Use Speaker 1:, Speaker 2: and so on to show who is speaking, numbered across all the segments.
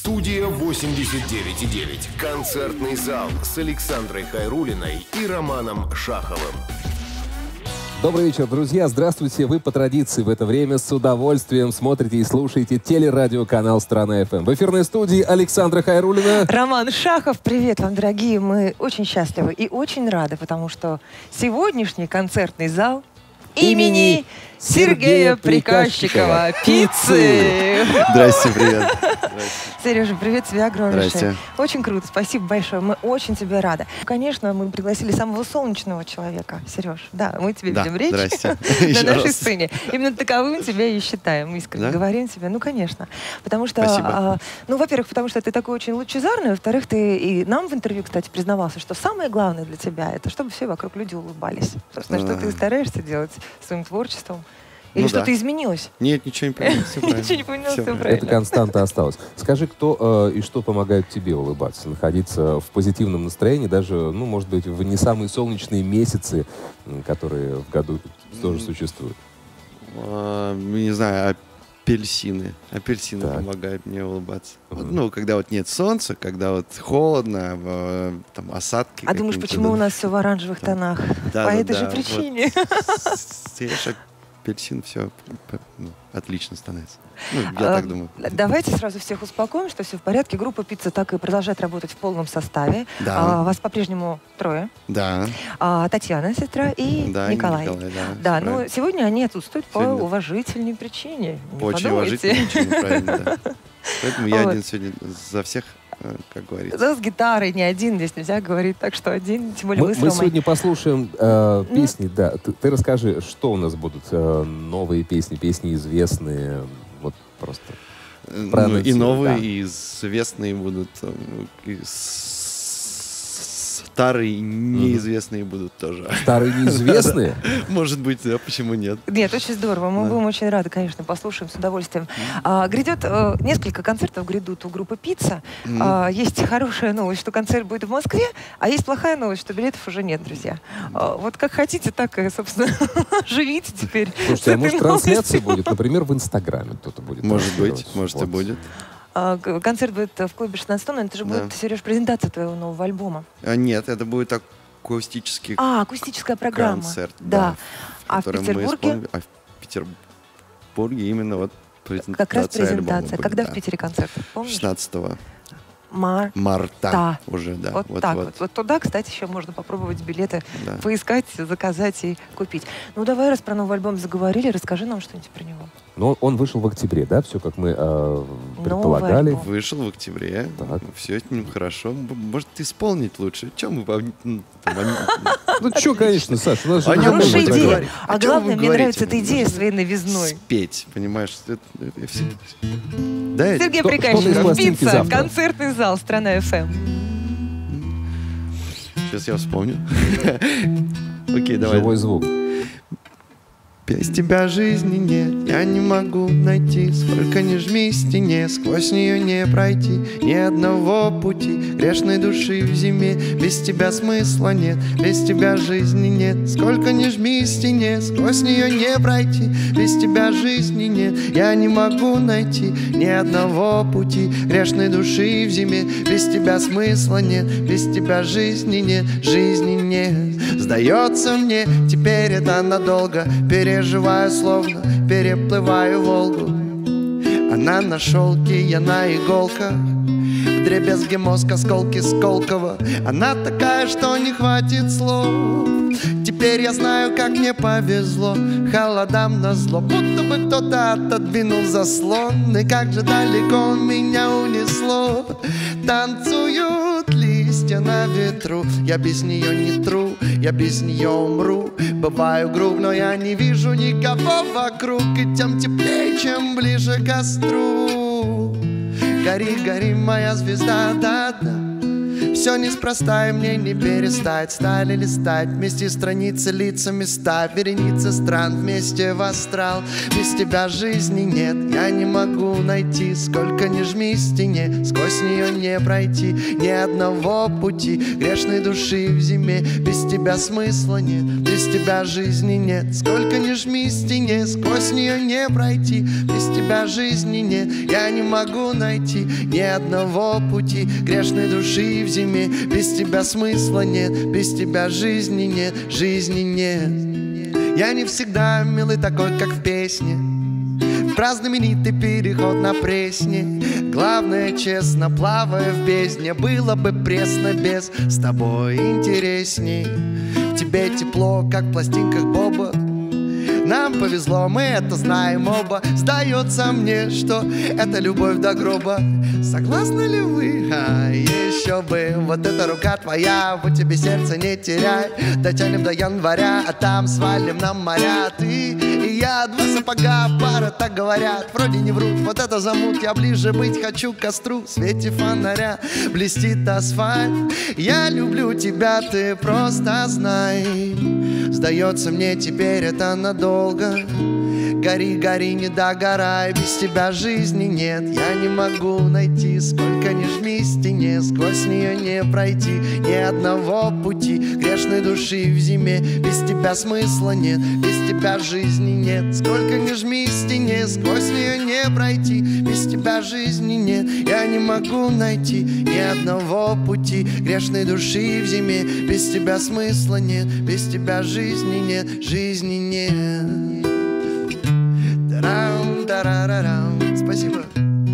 Speaker 1: Студия 89,9. Концертный зал с Александрой Хайруллиной и Романом Шаховым.
Speaker 2: Добрый вечер, друзья. Здравствуйте. Вы по традиции в это время с удовольствием смотрите и слушаете телерадиоканал «Страна ФМ». В эфирной студии Александра Хайруллина.
Speaker 3: Роман Шахов. Привет вам, дорогие. Мы очень счастливы и очень рады, потому что сегодняшний концертный зал имени Сергея Приказчикова. Пиццы!
Speaker 4: Здрасте, привет.
Speaker 3: Сережа, привет тебе огромнейший.
Speaker 4: Здрасте.
Speaker 3: Очень круто, спасибо большое. Мы очень тебе рады. Конечно, мы пригласили самого солнечного человека. Сереж, да, мы тебе ведем речь на нашей сцене. Именно таковым тебя и считаем. Мы искренне говорим тебе. Ну, конечно. Потому что, ну, во-первых, потому что ты такой очень лучезарный. Во-вторых, ты и нам в интервью, кстати, признавался, что самое главное для тебя — это чтобы все вокруг люди улыбались. Собственно, что ты стараешься делать своим творчеством. Или что-то изменилось?
Speaker 4: Нет, ничего не поменялось, все правильно.
Speaker 3: Ничего не поменялось, все правильно.
Speaker 2: Эта константа осталась. Скажи, кто и что помогает тебе улыбаться, находиться в позитивном настроении, даже, ну, может быть, в не самые солнечные месяцы, которые в году тоже существуют?
Speaker 4: Не знаю, апельсины. Апельсины помогают мне улыбаться. Ну, когда вот нет солнца, когда вот холодно, там осадки.
Speaker 3: А думаешь, почему у нас все в оранжевых тонах? По этой же причине.
Speaker 4: Апельсин, все отлично становится. Ну, я так думаю.
Speaker 3: Давайте сразу всех успокоим, что все в порядке. Группа «Пицца» так и продолжает работать в полном составе.
Speaker 4: Да.
Speaker 3: Вас по-прежнему трое.
Speaker 4: Да.
Speaker 3: Татьяна, сестра, и Николай. Да, но сегодня они отсутствуют по уважительной причине.
Speaker 4: По очень уважительной причине, правильно, да. Поэтому я один сегодня за всех, как говорится.
Speaker 3: С гитарой не один, здесь нельзя говорить, так что один, тем более мы с
Speaker 2: Мы
Speaker 3: Ромой.
Speaker 2: сегодня послушаем песни, да. Ты расскажи, что у нас будут новые песни, песни известные, вот просто.
Speaker 4: Ну, и новые, и известные будут, и старые, неизвестные будут тоже.
Speaker 2: Старые неизвестные?
Speaker 4: Может быть, да, почему нет?
Speaker 3: Нет, очень здорово. Мы будем очень рады, конечно, послушаем с удовольствием. Грядет несколько концертов грядут у группы «Пицца». Есть хорошая новость, что концерт будет в Москве, а есть плохая новость, что билетов уже нет, друзья. Вот как хотите, так и, собственно, живите теперь.
Speaker 2: Слушайте, а может трансляция будет, например, в Инстаграме кто-то будет?
Speaker 4: Может быть, может и будет.
Speaker 3: Концерт будет в клубе 16 но это же будет, Сереж, презентация твоего нового альбома.
Speaker 4: Нет, это будет акустический
Speaker 3: акустическая программа.
Speaker 4: Концерт,
Speaker 3: да. А в Петербурге?
Speaker 4: А в Петербурге именно вот презентация.
Speaker 3: Как раз презентация.
Speaker 4: Будет,
Speaker 3: когда в Питере концерт? Помнишь?
Speaker 4: 16
Speaker 3: марта.
Speaker 4: Уже, да.
Speaker 3: Вот так вот. Вот туда, кстати, еще можно попробовать билеты поискать, заказать и купить. Ну, давай, раз про новый альбом заговорили, расскажи нам что-нибудь про него.
Speaker 2: Но он вышел в октябре, да? Все, как мы предполагали.
Speaker 4: Вышел в октябре. Так. Все с ним хорошо. Может, исполнить лучше. Чем мы...
Speaker 2: Ну, что, конечно, Саша.
Speaker 3: Хорошая идея. А главное, мне нравится эта идея своей новизной.
Speaker 4: Спеть, понимаешь?
Speaker 3: Сергей Приказчиков, «Пицца», концертный зал, «Страна ФМ».
Speaker 4: Сейчас я вспомню. Окей, давай.
Speaker 2: Живой звук.
Speaker 4: Без тебя жизни нет, я не могу найти. Сколько ни жми стене, сквозь нее не пройти. Ни одного пути грешной души в зиме. Без тебя смысла нет, без тебя жизни нет. Сколько ни жми стене, сквозь нее не пройти. Без тебя жизни нет, я не могу найти. Ни одного пути грешной души в зиме. Без тебя смысла нет, без тебя жизни нет, жизни нет. Сдается мне, теперь это надолго. Переживаю, словно переплываю Волгу. Она на шелке, я на иголках. Вдребезги мозг, осколки Сколково. Она такая, что не хватит слов. Теперь я знаю, как мне повезло. Холодам назло, будто бы кто-то отодвинул заслон. И как же далеко меня унесло. Танцуют листья на ветру. Я без нее не тру, я без нее умру. Бываю груб, но я не вижу никого вокруг. И тем теплее, чем ближе к костру. Гори, гори, моя звезда, да-да. Все неспроста, и мне не перестать. Стали листать вместе страницы, лица, места, вереницы стран вместе в астрал. Без тебя жизни нет, я не могу найти. Сколько ни жми стене, сквозь нее не пройти ни одного пути грешной души в зиме. Без тебя смысла нет, без тебя жизни нет. Сколько ни жми стене, сквозь нее не пройти. Без тебя жизни нет, я не могу найти ни одного пути грешной души в зиме. Без тебя смысла нет, без тебя жизни нет, жизни нет. Я не всегда милый такой, как в песне, про знаменитый переход на Пресне. Главное, честно, плавая в бездне, было бы пресно без, с тобой интересней. В тебе тепло, как в пластинках Боба. Нам повезло, мы это знаем оба. Сдается мне, что это любовь до гроба. Согласны ли вы? Еще бы. Вот эта рука твоя, вот тебе сердце не теряй. Дотянем до января, а там свалим на моря. Ты и я, два сапога, пара, так говорят. Вроде не врут, вот это замут. Я ближе быть хочу к костру. В свете фонаря блестит асфальт. Я люблю тебя, ты просто знай. Сдается мне теперь это надолго. Гори, гори, не догорай. Без тебя жизни нет, я не могу найти. Сколько ни жми стене, сквозь нее не пройти ни одного пути грешной души в зиме. Без тебя смысла нет, без тебя жизни нет. Сколько ни жми стене, сквозь нее не пройти. Без тебя жизни нет, я не могу найти ни одного пути грешной души в зиме. Без тебя смысла нет, без тебя жизни нет, жизни нет. Спасибо.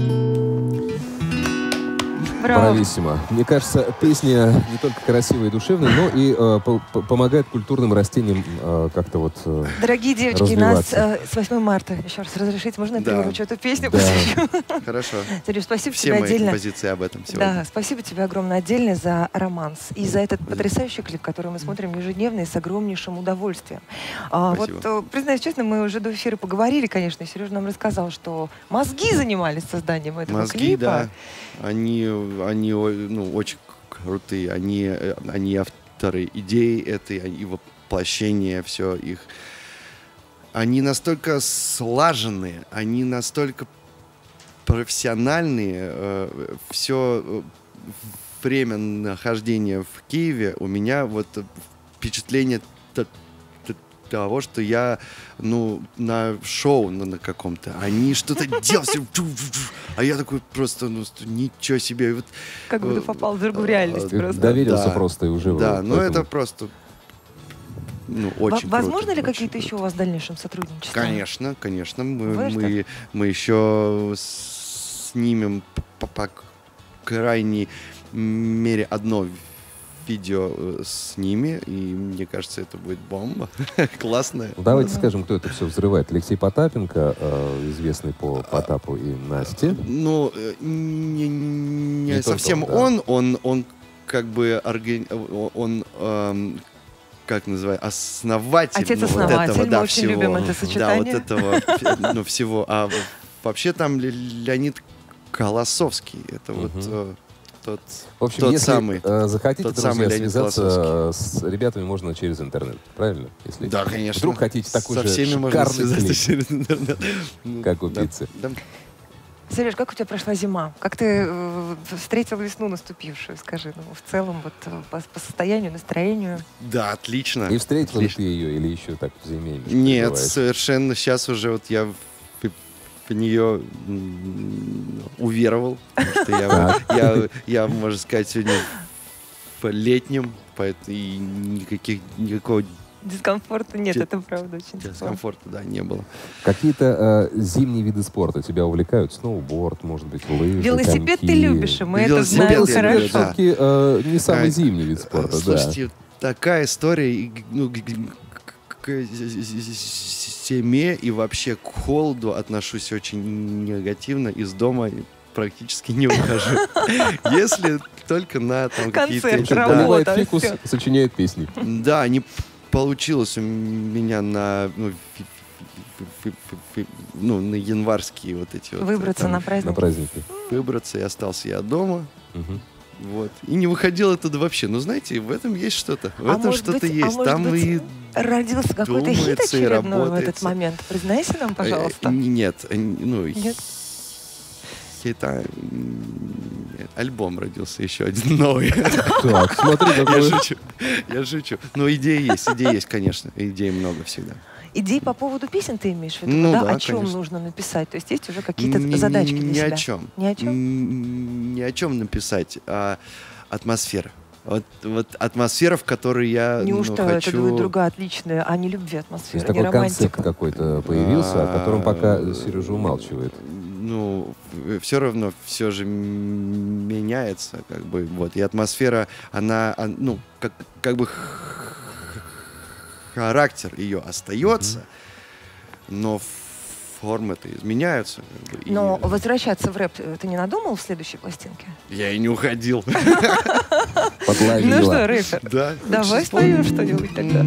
Speaker 2: Брависсимо. Мне кажется, песня не только красивая и душевная, но и помогает культурным растениям как-то вот
Speaker 3: Дорогие девочки, нас с 8 марта, еще раз разрешите, можно я перевручу эту песню?
Speaker 4: Да. Хорошо.
Speaker 3: Сереж, спасибо
Speaker 4: все
Speaker 3: тебе
Speaker 4: мои
Speaker 3: отдельно.
Speaker 4: композиции об этом сегодня.
Speaker 3: Да, спасибо тебе огромное отдельно за романс и за этот потрясающий клип, который мы смотрим ежедневно и с огромнейшим удовольствием. Вот, признаюсь честно, мы уже до эфира поговорили, конечно, и Сережа нам рассказал, что мозги занимались созданием этого клипа.
Speaker 4: Да. Они очень крутые. Они авторы идеи этой, и воплощение все их. Они настолько слаженные, они настолько профессиональные. Все время нахождения в Киеве у меня вот впечатление того, что я, на шоу на каком-то. Они что-то делают, а я такой просто, ничего себе. Вот,
Speaker 3: как будто попал в другую реальность просто.
Speaker 2: Доверился просто и уже.
Speaker 4: Да, это просто очень
Speaker 3: возможно
Speaker 4: круто,
Speaker 3: ли какие-то еще у вас в дальнейшем сотрудничества?
Speaker 4: Конечно. Мы еще снимем по крайней мере одно видео с ними, и мне кажется, это будет бомба. Классная.
Speaker 2: Давайте скажем, кто это все взрывает. Алексей Потапенко, известный по Потапу и Насте.
Speaker 4: Не совсем он как бы как называется, основатель.
Speaker 3: Отец-основатель, мы очень любим это сочетание.
Speaker 4: Да, вот этого всего. А вообще там Леонид Колосовский. Это вот тот самый.
Speaker 2: Захотите, друзья, связаться с ребятами можно через интернет, правильно? Если
Speaker 4: да, конечно.
Speaker 2: Вдруг хотите такой
Speaker 4: со
Speaker 2: же
Speaker 4: всеми
Speaker 2: шикарный клип,
Speaker 4: через интернет.
Speaker 2: как у пиццы.
Speaker 4: Да.
Speaker 3: Сереж, как у тебя прошла зима? Как ты встретил весну наступившую, скажи, в целом, вот по состоянию, настроению?
Speaker 4: Да, отлично.
Speaker 2: И встретил ли ты ее или еще так в зиме?
Speaker 4: Нет, совершенно. Сейчас уже вот я в нее уверовал. Я, можно сказать, сегодня в летнем, поэтому и никакого
Speaker 3: дискомфорта нет, это правда очень тепло.
Speaker 4: Дискомфорта, да, не было.
Speaker 2: Какие-то зимние виды спорта тебя увлекают? Сноуборд, может быть, лыжи,
Speaker 3: велосипед
Speaker 2: коньки.
Speaker 3: ты любишь, и мы это знаем хорошо.
Speaker 2: Все-таки не самый зимний вид спорта,
Speaker 4: слушайте, такая история, к зиме и вообще к холоду отношусь очень негативно. Из дома практически не ухожу. Если только на
Speaker 3: какие-то... Работа,
Speaker 2: поливает фикус, сочиняет песни.
Speaker 4: Да, не получилось у меня на январские вот эти
Speaker 3: выбраться на праздники.
Speaker 4: Выбраться, и остался я дома. Вот. И не выходил оттуда вообще. Но знаете, в этом есть что-то. В этом что-то есть.
Speaker 3: Там и
Speaker 4: родился
Speaker 3: какой-то хит очередной в этот момент. Признайся нам, пожалуйста.
Speaker 4: Нет. Нет. Хита... Альбом родился еще один новый.
Speaker 2: Так, смотри, какой...
Speaker 4: Я шучу. Но идеи есть, конечно. Идей много всегда.
Speaker 3: Идеи по поводу песен ты имеешь в виду? Да, о чем конечно. Нужно написать? То есть есть уже какие-то задачки для себя?
Speaker 4: Ни о чем.
Speaker 3: Ни о чем?
Speaker 4: Ни о чем написать, а атмосфера. Вот атмосфера, в которой я
Speaker 3: Неужто
Speaker 4: хочу...
Speaker 3: это друг друга отличная, а не любви атмосфера,
Speaker 2: то есть
Speaker 3: не
Speaker 2: такой
Speaker 3: романтика?
Speaker 2: концепт какой-то появился, о котором пока Сережа умалчивает.
Speaker 4: Ну, все равно все же меняется, как бы, вот, и атмосфера, она ну, как бы характер ее остается, но формы-то изменяются. Как бы,
Speaker 3: но возвращаться в рэп ты не надумал в следующей пластинке?
Speaker 4: Я и не уходил.
Speaker 2: Подловила.
Speaker 3: Ну что, рэпер,
Speaker 4: да,
Speaker 3: давай споем что-нибудь тогда.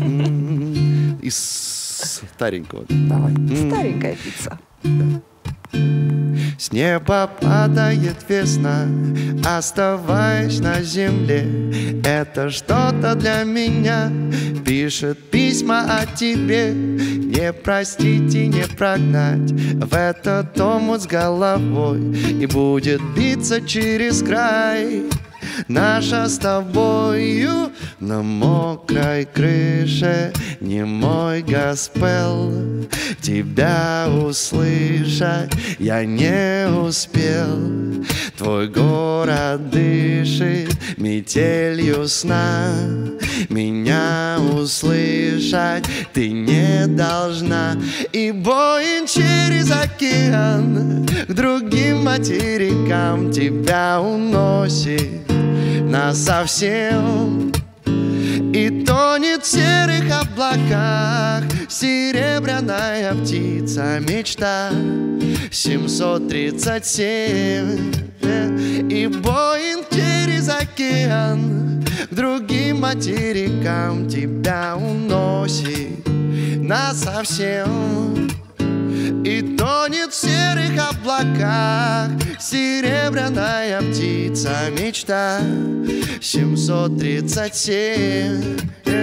Speaker 4: Из старенького.
Speaker 3: Давай, старенькая пицца.
Speaker 4: Да. С неба падает весна, оставаясь на земле. Это что-то для меня пишет письма о тебе. Не простить и не прогнать в этот омут с головой, и будет биться через край наша с тобою на мокрой крыше. Не мой госпел, тебя услышать я не успел. Твой город дышит метелью сна. Меня услышать ты не должна. И Боинг через океан к другим материкам тебя уносит насовсем. И тонет в серых облаках серебряная птица мечта 737. И Боинг через океан к другим материкам тебя уносит насовсем. И тонет в серых облаках серебряная птица мечта 737.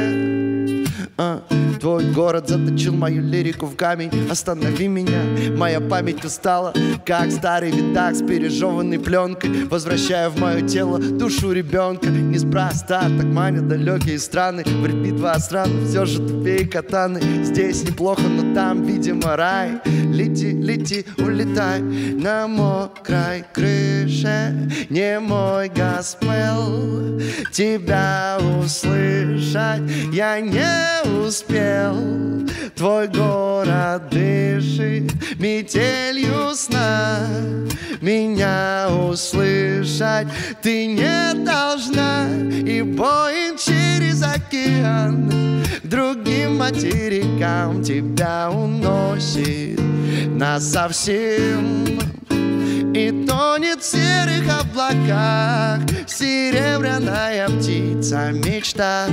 Speaker 4: Твой город заточил мою лирику в камень. Останови меня, моя память устала, как старый видак с пережеванной пленкой. Возвращая в мое тело душу ребенка. Неспроста так манят далекие страны. В битва стран все же тупее катаны. Здесь неплохо, но там, видимо, рай. Лети, лети, улетай на мокрой крыше. Не мой госпел, тебя услышать я не успел. Твой город дышит метелью сна. Меня услышать ты не должна. И Боинг через океан к другим материкам тебя уносит насовсем. И тонет в серых облаках серебряная птица мечта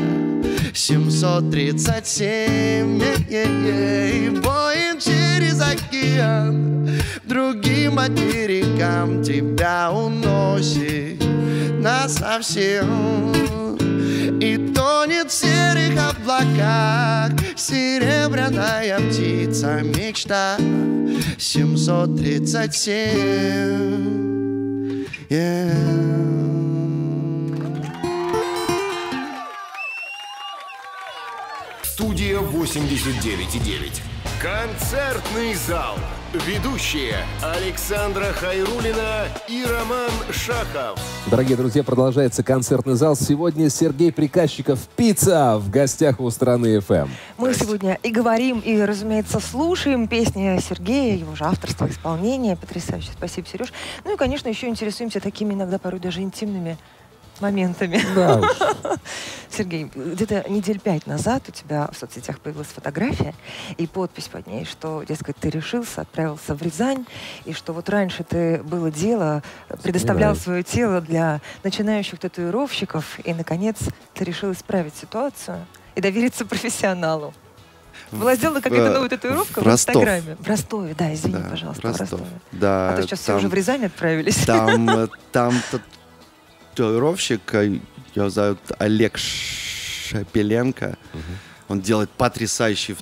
Speaker 4: 737. И Боинг через океан к другим материкам тебя уносит насовсем. И тонет в серых облаках серебряная птица мечта 737.
Speaker 1: Студия 89,9. Концертный зал. Ведущие Александра Хайруллина и Роман Шахов.
Speaker 2: Дорогие друзья, продолжается концертный зал. Сегодня Сергей Приказчиков, «Пицца», в гостях у «Страны ФМ».
Speaker 3: Мы сегодня и говорим, и, разумеется, слушаем песни Сергея, его же авторство, исполнение. Потрясающе. Спасибо, Сереж. Ну и, конечно, еще интересуемся такими иногда порой даже интимными моментами.
Speaker 2: Да уж.
Speaker 3: Сергей, где-то недель 5 назад у тебя в соцсетях появилась фотография и подпись под ней, что, дескать, ты решился, отправился в Рязань, и что вот раньше ты было дело, предоставлял свое тело для начинающих татуировщиков, и, наконец, ты решил исправить ситуацию и довериться профессионалу. Была сделана какая-то новая татуировка в Инстаграме. В Ростове, да, извини, пожалуйста, в Ростове.
Speaker 4: Да,
Speaker 3: а то сейчас все уже в Рязань отправились.
Speaker 4: Там татуировщик, его зовут Олег Шапеленко. Он делает потрясающие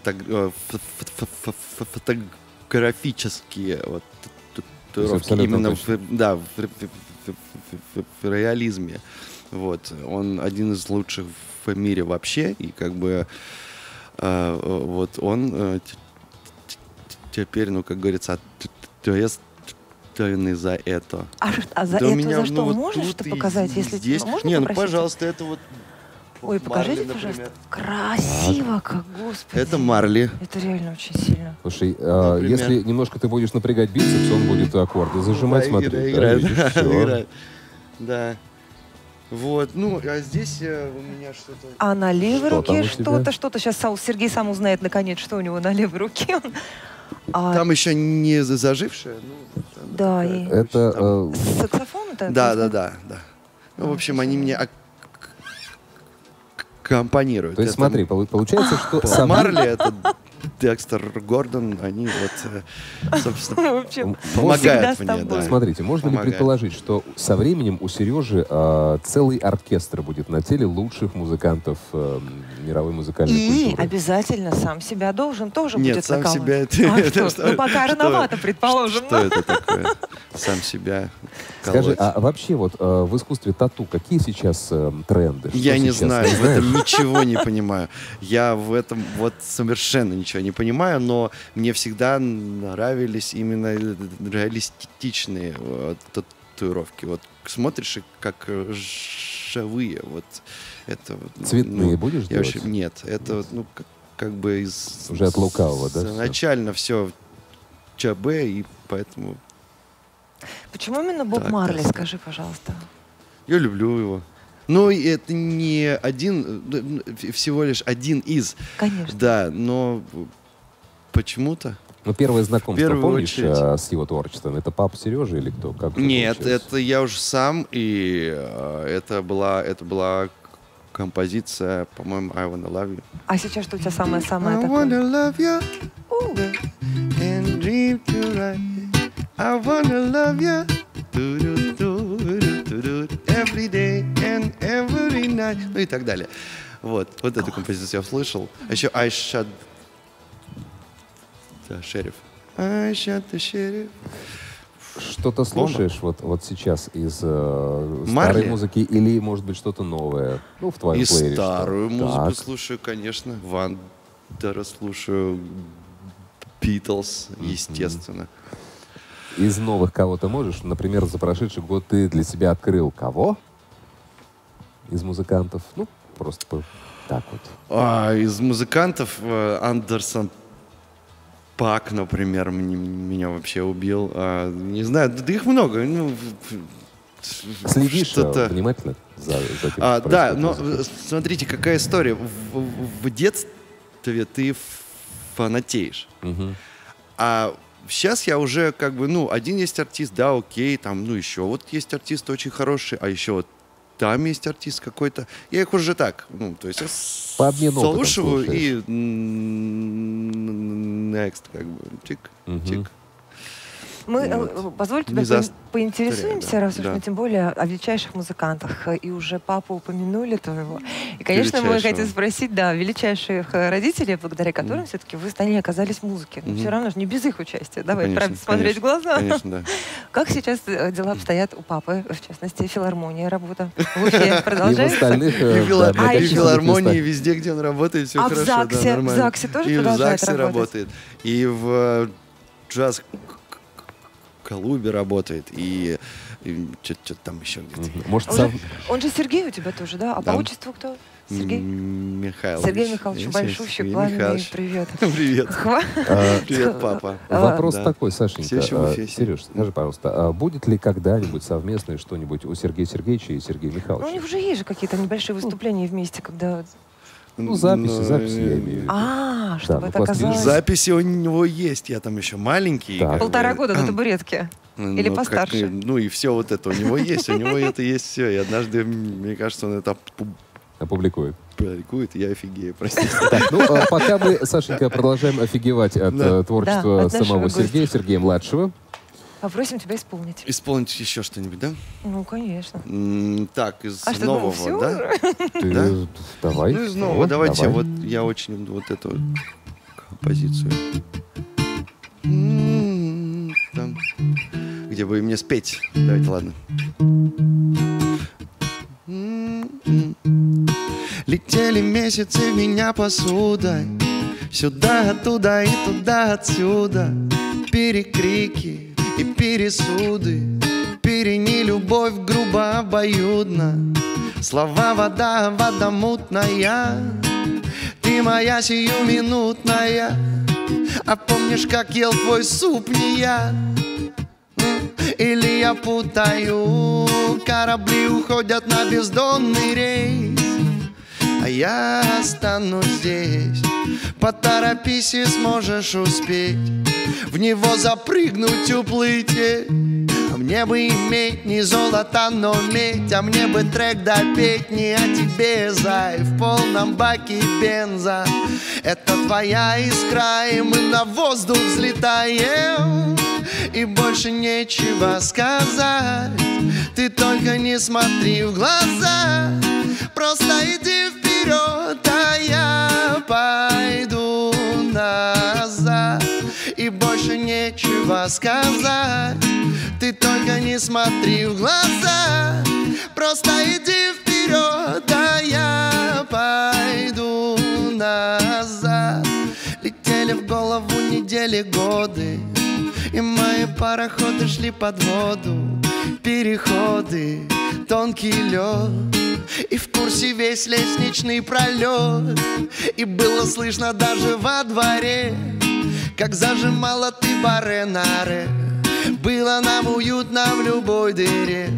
Speaker 4: фотографические вот, татуировки именно в реализме. Вот. Он один из лучших в мире вообще, и как бы вот он теперь, ну, как говорится, ответственный за это.
Speaker 3: А за это меня, за что? Ну, можешь что показать, если
Speaker 4: здесь? Не, ну, пожалуйста, это вот.
Speaker 3: Ой, покажите, Марли, пожалуйста. Красиво, как, господи.
Speaker 4: Это Марли.
Speaker 3: Это реально очень сильно.
Speaker 2: Слушай, если немножко ты будешь напрягать бицепс, он будет аккорды зажимать,
Speaker 4: да,
Speaker 2: смотри.
Speaker 4: Играет. Да. Вот, ну, а здесь у меня что-то...
Speaker 3: А на левой руке что-то. Сейчас Сергей сам узнает, наконец, что у него на левой руке.
Speaker 4: Там еще не зажившее. Ну,
Speaker 3: да, и...
Speaker 2: Это...
Speaker 3: Саксофон-то?
Speaker 4: Да. Ну, в общем, они мне аккомпанируют.
Speaker 2: То есть, смотри, получается, что...
Speaker 4: Марли, это Декстер Гордон, они вот, собственно, помогают мне. Да.
Speaker 2: Смотрите, можно ли предположить, что со временем у Сережи целый оркестр будет на теле лучших музыкантов мировой музыкальной культуры?
Speaker 3: Обязательно сам себя должен тоже
Speaker 4: будет
Speaker 3: наковать.
Speaker 4: Нет, сам себя...
Speaker 3: Ну, пока рановато, предположим.
Speaker 4: Что это такое? Сам себя колоть.
Speaker 2: Скажи, а вообще вот в искусстве тату какие сейчас тренды?
Speaker 4: Я не знаю, в этом ничего не понимаю. Я в этом вот совершенно ничего не понимаю, но мне всегда нравились именно реалистичные татуировки. Вот смотришь, и как живые. Вот это,
Speaker 2: цветные будешь делать?
Speaker 4: Вообще, нет, это вот, ну, как бы из...
Speaker 2: Уже от лукавого, да?
Speaker 4: Изначально все ЧБ, и поэтому...
Speaker 3: Почему именно Боб Марли, скажи, пожалуйста?
Speaker 4: Я люблю его. Ну, это не один, всего лишь один из.
Speaker 3: Конечно.
Speaker 4: Да, но почему-то.
Speaker 2: Ну, первое знакомство, помнишь, с его творчеством? Это папа Сережа или кто? Как
Speaker 4: нет, это я уже сам, и это была композиция, по-моему, I Wanna Love You.
Speaker 3: А сейчас что у тебя самое-самое
Speaker 4: такое? I wanna love you and dream to right. I wanna love you every day and every night. Ну и так далее. Вот эту композицию я услышал. А еще I Shot the Sheriff. I Shot the Sheriff.
Speaker 2: Что-то слушаешь вот сейчас из старой музыки или, может быть, что-то новое? Ну, в твоем плеере.
Speaker 4: И старую музыку слушаю, конечно. Вандера слушаю. Битлз, естественно.
Speaker 2: Из новых кого-то можешь? Например, за прошедший год ты для себя открыл кого? Из музыкантов? Ну, просто так вот.
Speaker 4: Из музыкантов Андерсон Пак, например, меня вообще убил. Не знаю, да их много. Ну,
Speaker 2: следишь внимательно за тем,
Speaker 4: да, но смотрите, какая история. В детстве ты фанатеешь. А сейчас я уже как бы, ну, один есть артист, да, окей, там, ну, еще вот есть артист очень хороший, а еще вот там есть артист какой-то. Я их уже так, ну, то есть я слушаю и next, как бы, чик.
Speaker 3: Мы, позволь тебе, поинтересуемся, раз уж мы тем более о величайших музыкантах. И уже папу упомянули твоего. И, конечно, мы хотим спросить, да, величайших родителей, благодаря которым все-таки вы стали оказались в музыке. Но все равно же не без их участия. Давай, правда, смотреть в глаза.
Speaker 4: Конечно, да.
Speaker 3: Как сейчас дела обстоят у папы, в частности, филармония, работа? В Уфе продолжается?
Speaker 4: И в филармонии, везде, где он работает, все хорошо.
Speaker 3: А в ЗАГСе тоже продолжает работать?
Speaker 4: И в джаз клубе работает, и что-то там еще где-то.
Speaker 2: Может,
Speaker 3: он же Сергей у тебя тоже, да? А по отчеству кто? Сергей?
Speaker 4: Михайлович.
Speaker 3: Сергей Михайлович, большущий, пламенный привет.
Speaker 4: Привет. Привет, папа.
Speaker 2: Вопрос такой, Сашенька. Сереж, скажи, пожалуйста, будет ли когда-нибудь совместное что-нибудь у Сергея Сергеевича и Сергея Михайловича?
Speaker 3: Ну, у них уже есть же какие-то небольшие выступления вместе, когда...
Speaker 2: Ну, записи я имею в виду.
Speaker 3: Чтобы это оказалось...
Speaker 4: Записи у него есть, я там еще маленький.
Speaker 3: 1,5 года на табуретке. Или постарше.
Speaker 4: Ну и все вот это у него есть, все. И однажды, мне кажется, он это
Speaker 2: опубликует.
Speaker 4: Я офигею, простите.
Speaker 2: Так, ну, пока мы, Сашенька, продолжаем офигевать от творчества самого Сергея Младшего.
Speaker 3: Попросим тебя исполнить.
Speaker 4: Исполнить еще что-нибудь, да?
Speaker 3: Ну, конечно.
Speaker 4: Так, из
Speaker 3: что,
Speaker 4: нового,
Speaker 3: все
Speaker 4: да?
Speaker 2: Да? Давай.
Speaker 4: Ну, из нового, давайте. Вот я очень вот эту композицию. Там, где бы мне спеть. Давайте, ладно. Летели месяцы меня посудой, сюда, оттуда и туда, отсюда. Перекрики и пересуды, перени любовь грубо, обоюдно. Слова вода, вода мутная, ты моя сиюминутная. А помнишь, как ел твой суп не я? Или я путаю? Корабли уходят на бездонный рейс, а я останусь здесь. Поторопись и сможешь успеть в него запрыгнуть, уплыть. А мне бы иметь не золото, но медь. А мне бы трек допеть не о тебе, зай, в полном баке бенза. Это твоя искра, и мы на воздух взлетаем, и больше нечего сказать. Ты только не смотри в глаза, просто иди вперед, а я пойду назад. И больше нечего сказать. Ты только не смотри в глаза, просто иди вперед, а я пойду назад. Летели в голову недели, годы, и мои пароходы шли под воду. Переходы, тонкий лед, и в курсе весь лестничный пролет. И было слышно даже во дворе, как зажимала ты баре-наре. Было нам уютно в любой дыре,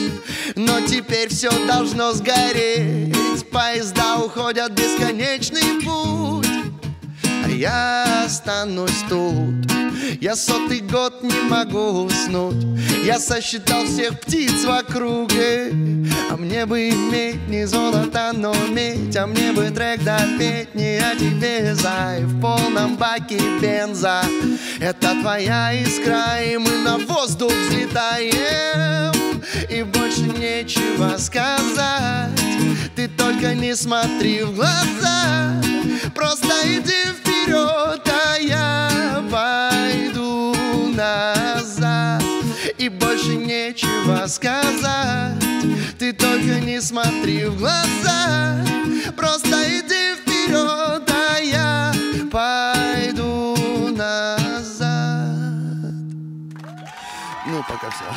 Speaker 4: но теперь все должно сгореть. Поезда уходят в бесконечный путь, а я останусь тут. Я 100-й год не могу уснуть. Я сосчитал всех птиц в округе. А мне бы иметь не золото, но медь. А мне бы трек допеть не о тебе, зай, в полном баке бенза. Это твоя искра, и мы на воздух взлетаем, и больше нечего сказать. Ты только не смотри в глаза, просто иди вперед, а я пойду назад. И больше нечего сказать. Ты только не смотри в глаза, просто иди вперед, а я пойду назад. Ну, пока все.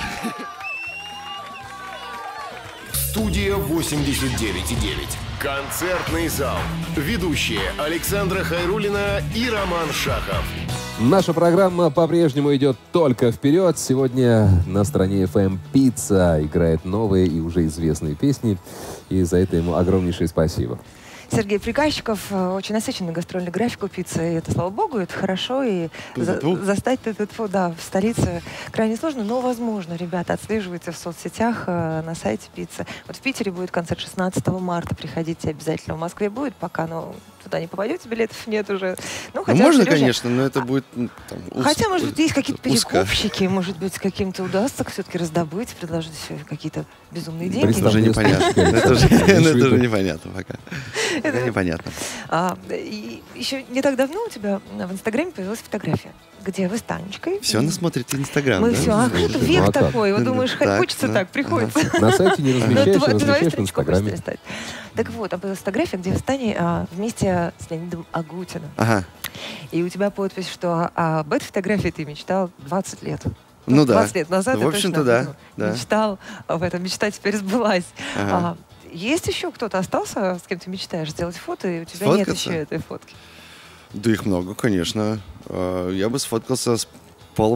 Speaker 1: Студия 89,9. Концертный зал. Ведущие Александра Хайруллина и Роман Шахов.
Speaker 2: Наша программа по-прежнему идет только вперед. Сегодня на стороне FM Pizza играет новые и уже известные песни. И за это ему огромнейшее спасибо.
Speaker 3: Сергей Приказчиков, очень насыщенный гастрольный график у Пиццы. И это, слава богу, это хорошо. И застать в столице крайне сложно, но возможно. Ребята, отслеживайте в соцсетях, на сайте Пиццы. Вот в Питере будет концерт 16 марта. Приходите обязательно. В Москве будет пока, но туда не попадете, билетов нет уже.
Speaker 4: Ну, можно, конечно, но это будет там,
Speaker 3: хотя, может быть, есть какие-то перекупщики, может быть, каким-то удастся все-таки раздобыть, предложить какие-то безумные деньги.
Speaker 4: Это уже непонятно. Это уже непонятно пока. Это непонятно.
Speaker 3: Еще не так давно у тебя в Инстаграме появилась фотография, где вы с Танечкой.
Speaker 4: Все, она смотрит Инстаграм.
Speaker 3: Мы все, это век такой. Вот думаешь, хочется так, приходится.
Speaker 2: На сайте не размещаешь, размещаешь в Инстаграме.
Speaker 3: Так вот, там появилась фотография, где вы с Таней вместе с Леонидом Агутиным.
Speaker 4: Ага.
Speaker 3: И у тебя подпись, что об этой фотографии ты мечтал 20 лет.
Speaker 4: Ну да.
Speaker 3: 20 лет назад.
Speaker 4: В общем-то, да.
Speaker 3: Мечтал об этом, мечта теперь сбылась. Есть еще кто-то остался, с кем ты мечтаешь сделать фото, и у тебя нет еще этой фотки?
Speaker 4: Да их много, конечно. Я бы сфоткался с Полом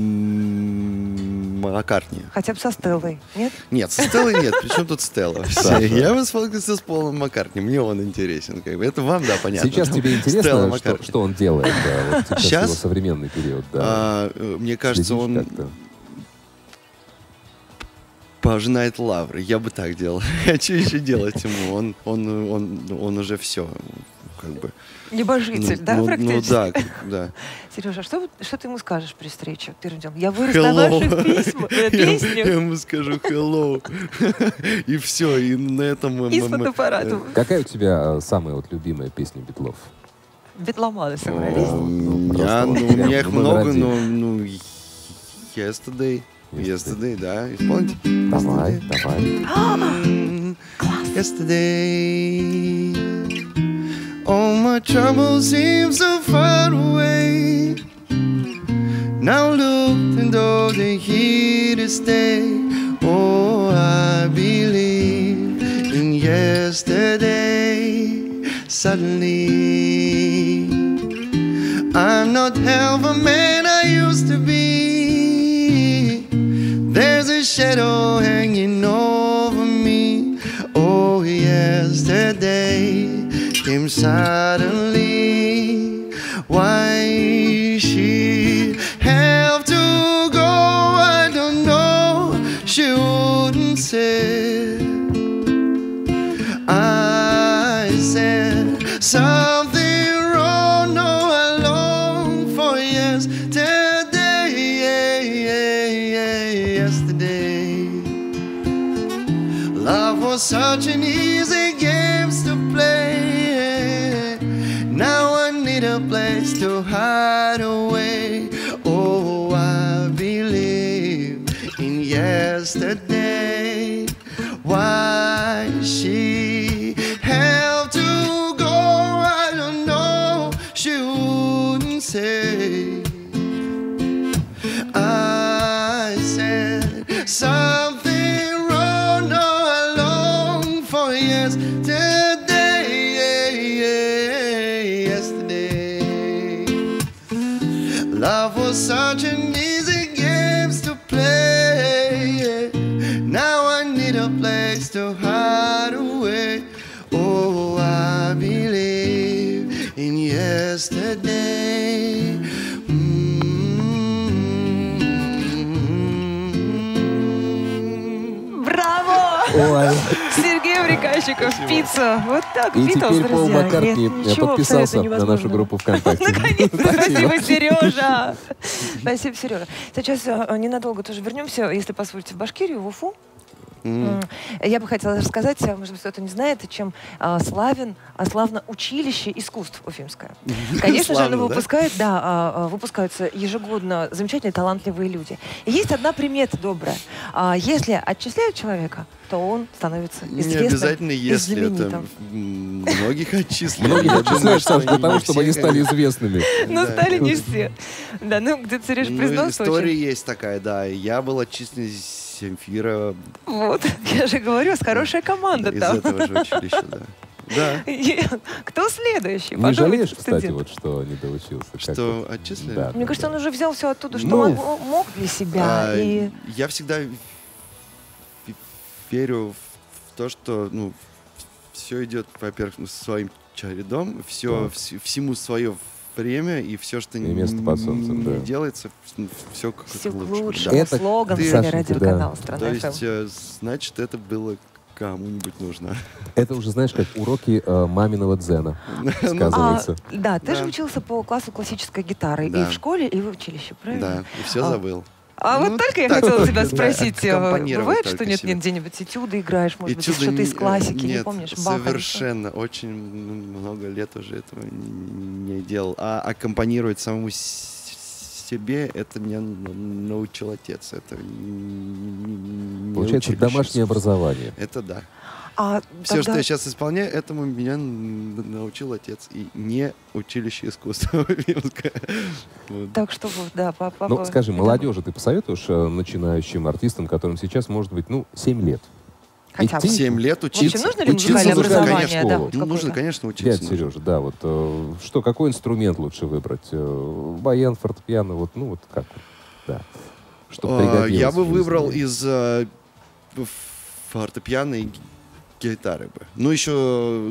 Speaker 4: Маккартни.
Speaker 3: Хотя бы со Стеллой, нет?
Speaker 4: Нет, со Стеллой нет. Причем тут Стелла? Я бы сфоткался с Полом Маккартни. Мне он интересен. Это вам, да, понятно.
Speaker 2: Сейчас тебе интересно, что он делает? Сейчас? Его современный период.
Speaker 4: Мне кажется, он пожинает лавры. Я бы так делал. А что еще делать ему? Он уже все. как бы.
Speaker 3: Небожитель, да, практически?
Speaker 4: Ну да.
Speaker 3: Сережа, что ты ему скажешь при встрече первым делом? Я вырос на ваших песню.
Speaker 4: Я ему скажу hello. И все, и на этом...
Speaker 3: И с фотоаппаратом.
Speaker 2: Какая у тебя самая вот любимая песня Битлов?
Speaker 3: Битломаны собрались.
Speaker 4: У меня их много, но Yesterday, да, исполните?
Speaker 2: Давай.
Speaker 4: Yesterday, all my troubles seem so far away. Now look, and though they're here to stay. Oh, I believe in yesterday. Suddenly, I'm not half a man I used to be. There's a shadow hanging over me. Oh, yesterday came suddenly. Why she have to go, I don't know. She wouldn't say. I said something wrong. No, I long for yesterday. Yesterday, love was such an easy game to play. Now I need a place to hide away. Oh, I believe in yesterday. Why she have to go, I don't know. She wouldn't say. I said something wrong. No, I long for yesterday. Yesterday, love was such an easy game to play. Now I need a place to hide away. Oh, I believe in yesterday.
Speaker 3: Браво!
Speaker 2: Ой.
Speaker 3: Сергей Приказчиков, пицца. Вот так,
Speaker 2: И
Speaker 3: Битлз,
Speaker 2: теперь Пол
Speaker 3: друзья.
Speaker 2: Маккартни подписался на нашу группу ВКонтакте.
Speaker 3: Наконец-то, спасибо, Сережа. Спасибо, Сережа. Сейчас ненадолго тоже вернемся, если позволите, в Башкирию, в Уфу. Я бы хотела рассказать, может быть, кто-то не знает, чем славно училище искусств Уфимское. Конечно же, оно выпускает, выпускаются ежегодно замечательные, талантливые люди. И есть одна примета добрая. Если отчисляют человека, то он становится известным.
Speaker 4: Не обязательно, если это многих отчисляют.
Speaker 2: Многих отчисляют, Саш, для того, чтобы они стали известными.
Speaker 3: Но стали не все. Да, ну где-то Сережа признался.
Speaker 4: История есть такая, да. Я был отчислен из Земфира.
Speaker 3: Вот, я же говорю, хорошая команда
Speaker 4: из
Speaker 3: там.
Speaker 4: Из этого же училища, да. Да.
Speaker 3: Кто следующий?
Speaker 2: Не жалеешь, кстати, вот, что не доучился?
Speaker 4: Что отчислили?
Speaker 2: Да,
Speaker 3: Мне кажется, он уже взял все оттуда, что мог для себя.
Speaker 4: Я всегда верю в то, что все идет, во-первых, своим чередом, всему свое время, и все, что не делается, все как-то лучше.
Speaker 3: Это слоган радиоканала «Страна».
Speaker 4: То есть, значит, это было кому-нибудь нужно.
Speaker 2: Это уже, знаешь, как уроки маминого дзена, сказывается.
Speaker 3: Да, ты же учился по классу классической гитары и в школе, и в училище, правильно?
Speaker 4: Да, и все забыл.
Speaker 3: А вот только я хотела тебя спросить, бывает, что нет где-нибудь этюды играешь, может быть, что-то из классики, не помнишь?
Speaker 4: Совершенно, очень много лет уже этого не делал. А аккомпанировать самому себе, это меня научил отец. Это
Speaker 2: получается, домашнее образование.
Speaker 4: Это да. Все, что я сейчас исполняю, этому меня научил отец. И не училище искусства.
Speaker 3: Так что вот, да, папа.
Speaker 2: Ну, скажи, молодежи ты посоветуешь начинающим артистам, которым сейчас, может быть, 7 лет?
Speaker 3: Хотя бы.
Speaker 4: 7 лет учиться.
Speaker 3: Нужно ли музыкальное образование?
Speaker 4: Нужно, конечно, учиться.
Speaker 2: Дядя Сережа, да, вот какой инструмент лучше выбрать? Баян, фортепиано, вот как? Да. Чтобы пригодилось.
Speaker 4: Я бы выбрал из фортепиано и гитары бы. Ну, еще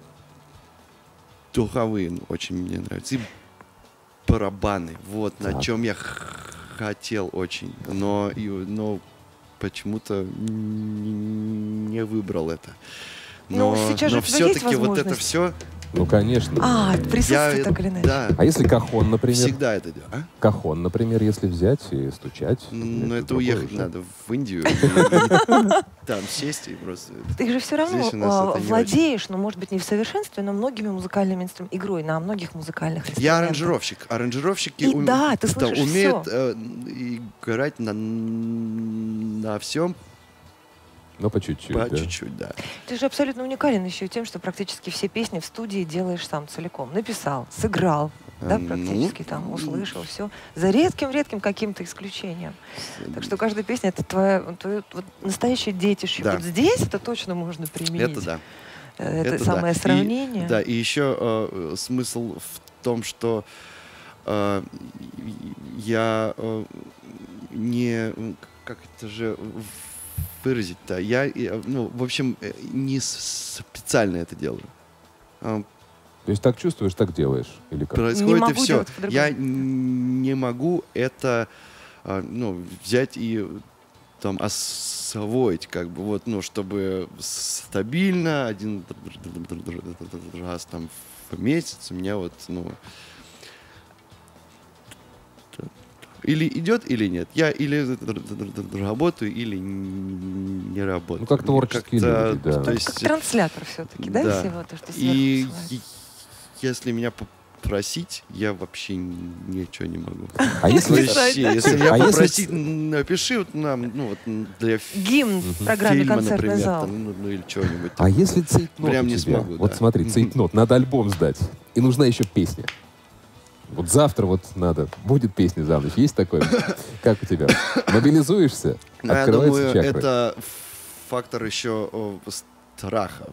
Speaker 4: духовые очень мне нравятся. И барабаны. Вот, на чем я хотел очень. Но почему-то не выбрал это. Но все-таки вот это все
Speaker 2: Ну, конечно.
Speaker 3: Присутствие так или иначе.
Speaker 4: Да.
Speaker 2: А если кахон, например?
Speaker 4: Всегда это делаю.
Speaker 2: Кахон, например, если взять и стучать.
Speaker 4: Ну, это уехать надо в Индию. Там сесть и просто...
Speaker 3: Ты же все равно владеешь, ну, может быть, не в совершенстве, но многими музыкальными инструментами, игрой на многих музыкальных инструментах.
Speaker 4: Я аранжировщик. Аранжировщики умеют играть на всем.
Speaker 2: Но по чуть-чуть.
Speaker 4: По чуть-чуть, да.
Speaker 3: Ты же абсолютно уникален еще тем, что практически все песни в студии делаешь сам целиком. Написал, сыграл, да, практически там услышал, все. За редким каким-то исключением. Так что каждая песня — это твое вот настоящее детище.
Speaker 4: Да.
Speaker 3: Вот здесь это точно можно применить.
Speaker 4: Это да.
Speaker 3: Это самое сравнение.
Speaker 4: И еще смысл в том, что я не... Как это же выразить-то? Я, в общем, не специально это делаю.
Speaker 2: То есть так чувствуешь, так делаешь? Или как?
Speaker 4: Происходит и все. Я не могу это взять и там освоить, как бы, вот, чтобы стабильно один раз там в месяц у меня вот, или идет, или нет. Я или работаю, или не работаю.
Speaker 2: Ну, как творческие люди, да.
Speaker 4: То есть,
Speaker 3: как транслятор все-таки, да, всего, то, что
Speaker 4: и если меня попросить, я вообще ничего не могу.
Speaker 2: А если
Speaker 4: меня попросить, напиши нам, для
Speaker 3: гимн в программе «Концертный зал».
Speaker 4: Или чего-нибудь.
Speaker 2: А если цейтнот
Speaker 4: прям
Speaker 2: у
Speaker 4: не
Speaker 2: тебя?
Speaker 4: смогу,
Speaker 2: Вот смотри, цейтнот, надо альбом сдать. И нужна еще песня. Вот завтра вот надо. Будет песня за ночь. Есть такое? Как у тебя? Мобилизуешься?
Speaker 4: Я думаю, это фактор еще страха.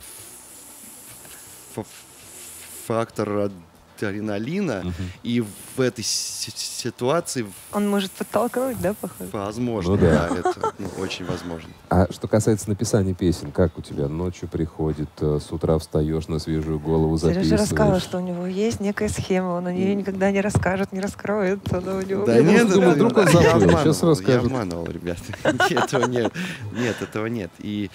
Speaker 4: Фактор адреналина. И в этой ситуации...
Speaker 3: Он может подтолкнуть, да, похоже?
Speaker 4: Возможно, да. Это очень возможно.
Speaker 2: А что касается написания песен, как у тебя? Ночью приходит, с утра встаешь, на свежую голову записываешь?
Speaker 3: Сережа рассказал, что у него есть некая схема, он о нее никогда не расскажет, не раскроет.
Speaker 4: Да нет,
Speaker 2: вдруг он забыл, сейчас расскажет.
Speaker 4: Я обманывал, ребята. Этого нет. Нет, этого нет. И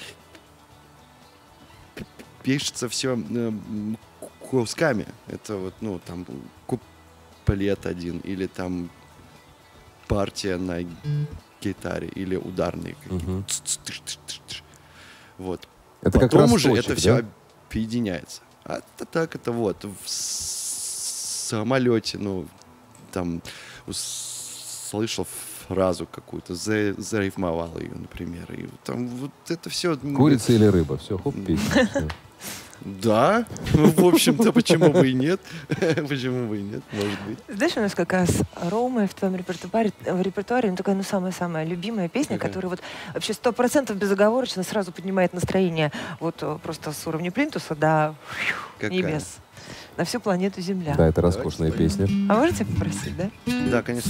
Speaker 4: пишется все кусками. Это вот, там куплет один, или там партия на гитаре, или ударные какие-то. Вот.
Speaker 2: Это
Speaker 4: потом
Speaker 2: как
Speaker 4: уже
Speaker 2: росточек,
Speaker 4: это все объединяется. А это так, это вот в самолете, там слышал фразу какую-то, зарифмовал ее, например. И там вот это все...
Speaker 2: Курица или рыба? Все, хоп, песня.
Speaker 4: Да, в общем-то, почему бы и нет? Почему бы и нет, может быть.
Speaker 3: Знаешь, у нас как раз Рома в твоем репертуаре такая, самая-самая любимая песня, которая вот вообще 100% безоговорочно сразу поднимает настроение вот просто с уровня плинтуса до небес. На всю планету Земля.
Speaker 2: Да, это роскошная песня.
Speaker 3: А можете попросить, да?
Speaker 4: Да, конечно.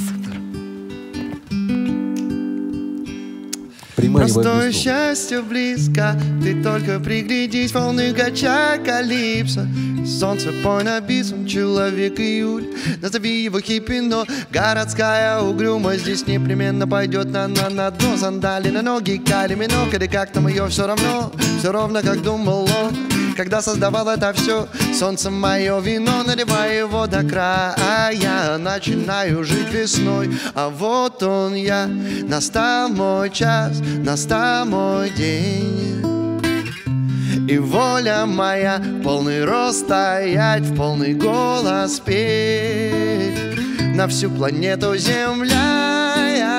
Speaker 2: Простое
Speaker 4: счастье близко, ты только приглядись, волны кача калипсо. Солнце пой написан, человек июль, назови его хиппи, но городская угрюмость здесь непременно пойдет на дно. Сандали на ноги, калиминок, или как там ее все ровно как думал он, когда создавал это все. Солнце мое вино, наливай его до края, начинаю жить весной, а вот он я, настал мой час, настал мой день. И воля моя в полный рост стоять, в полный голос петь на всю планету Земля,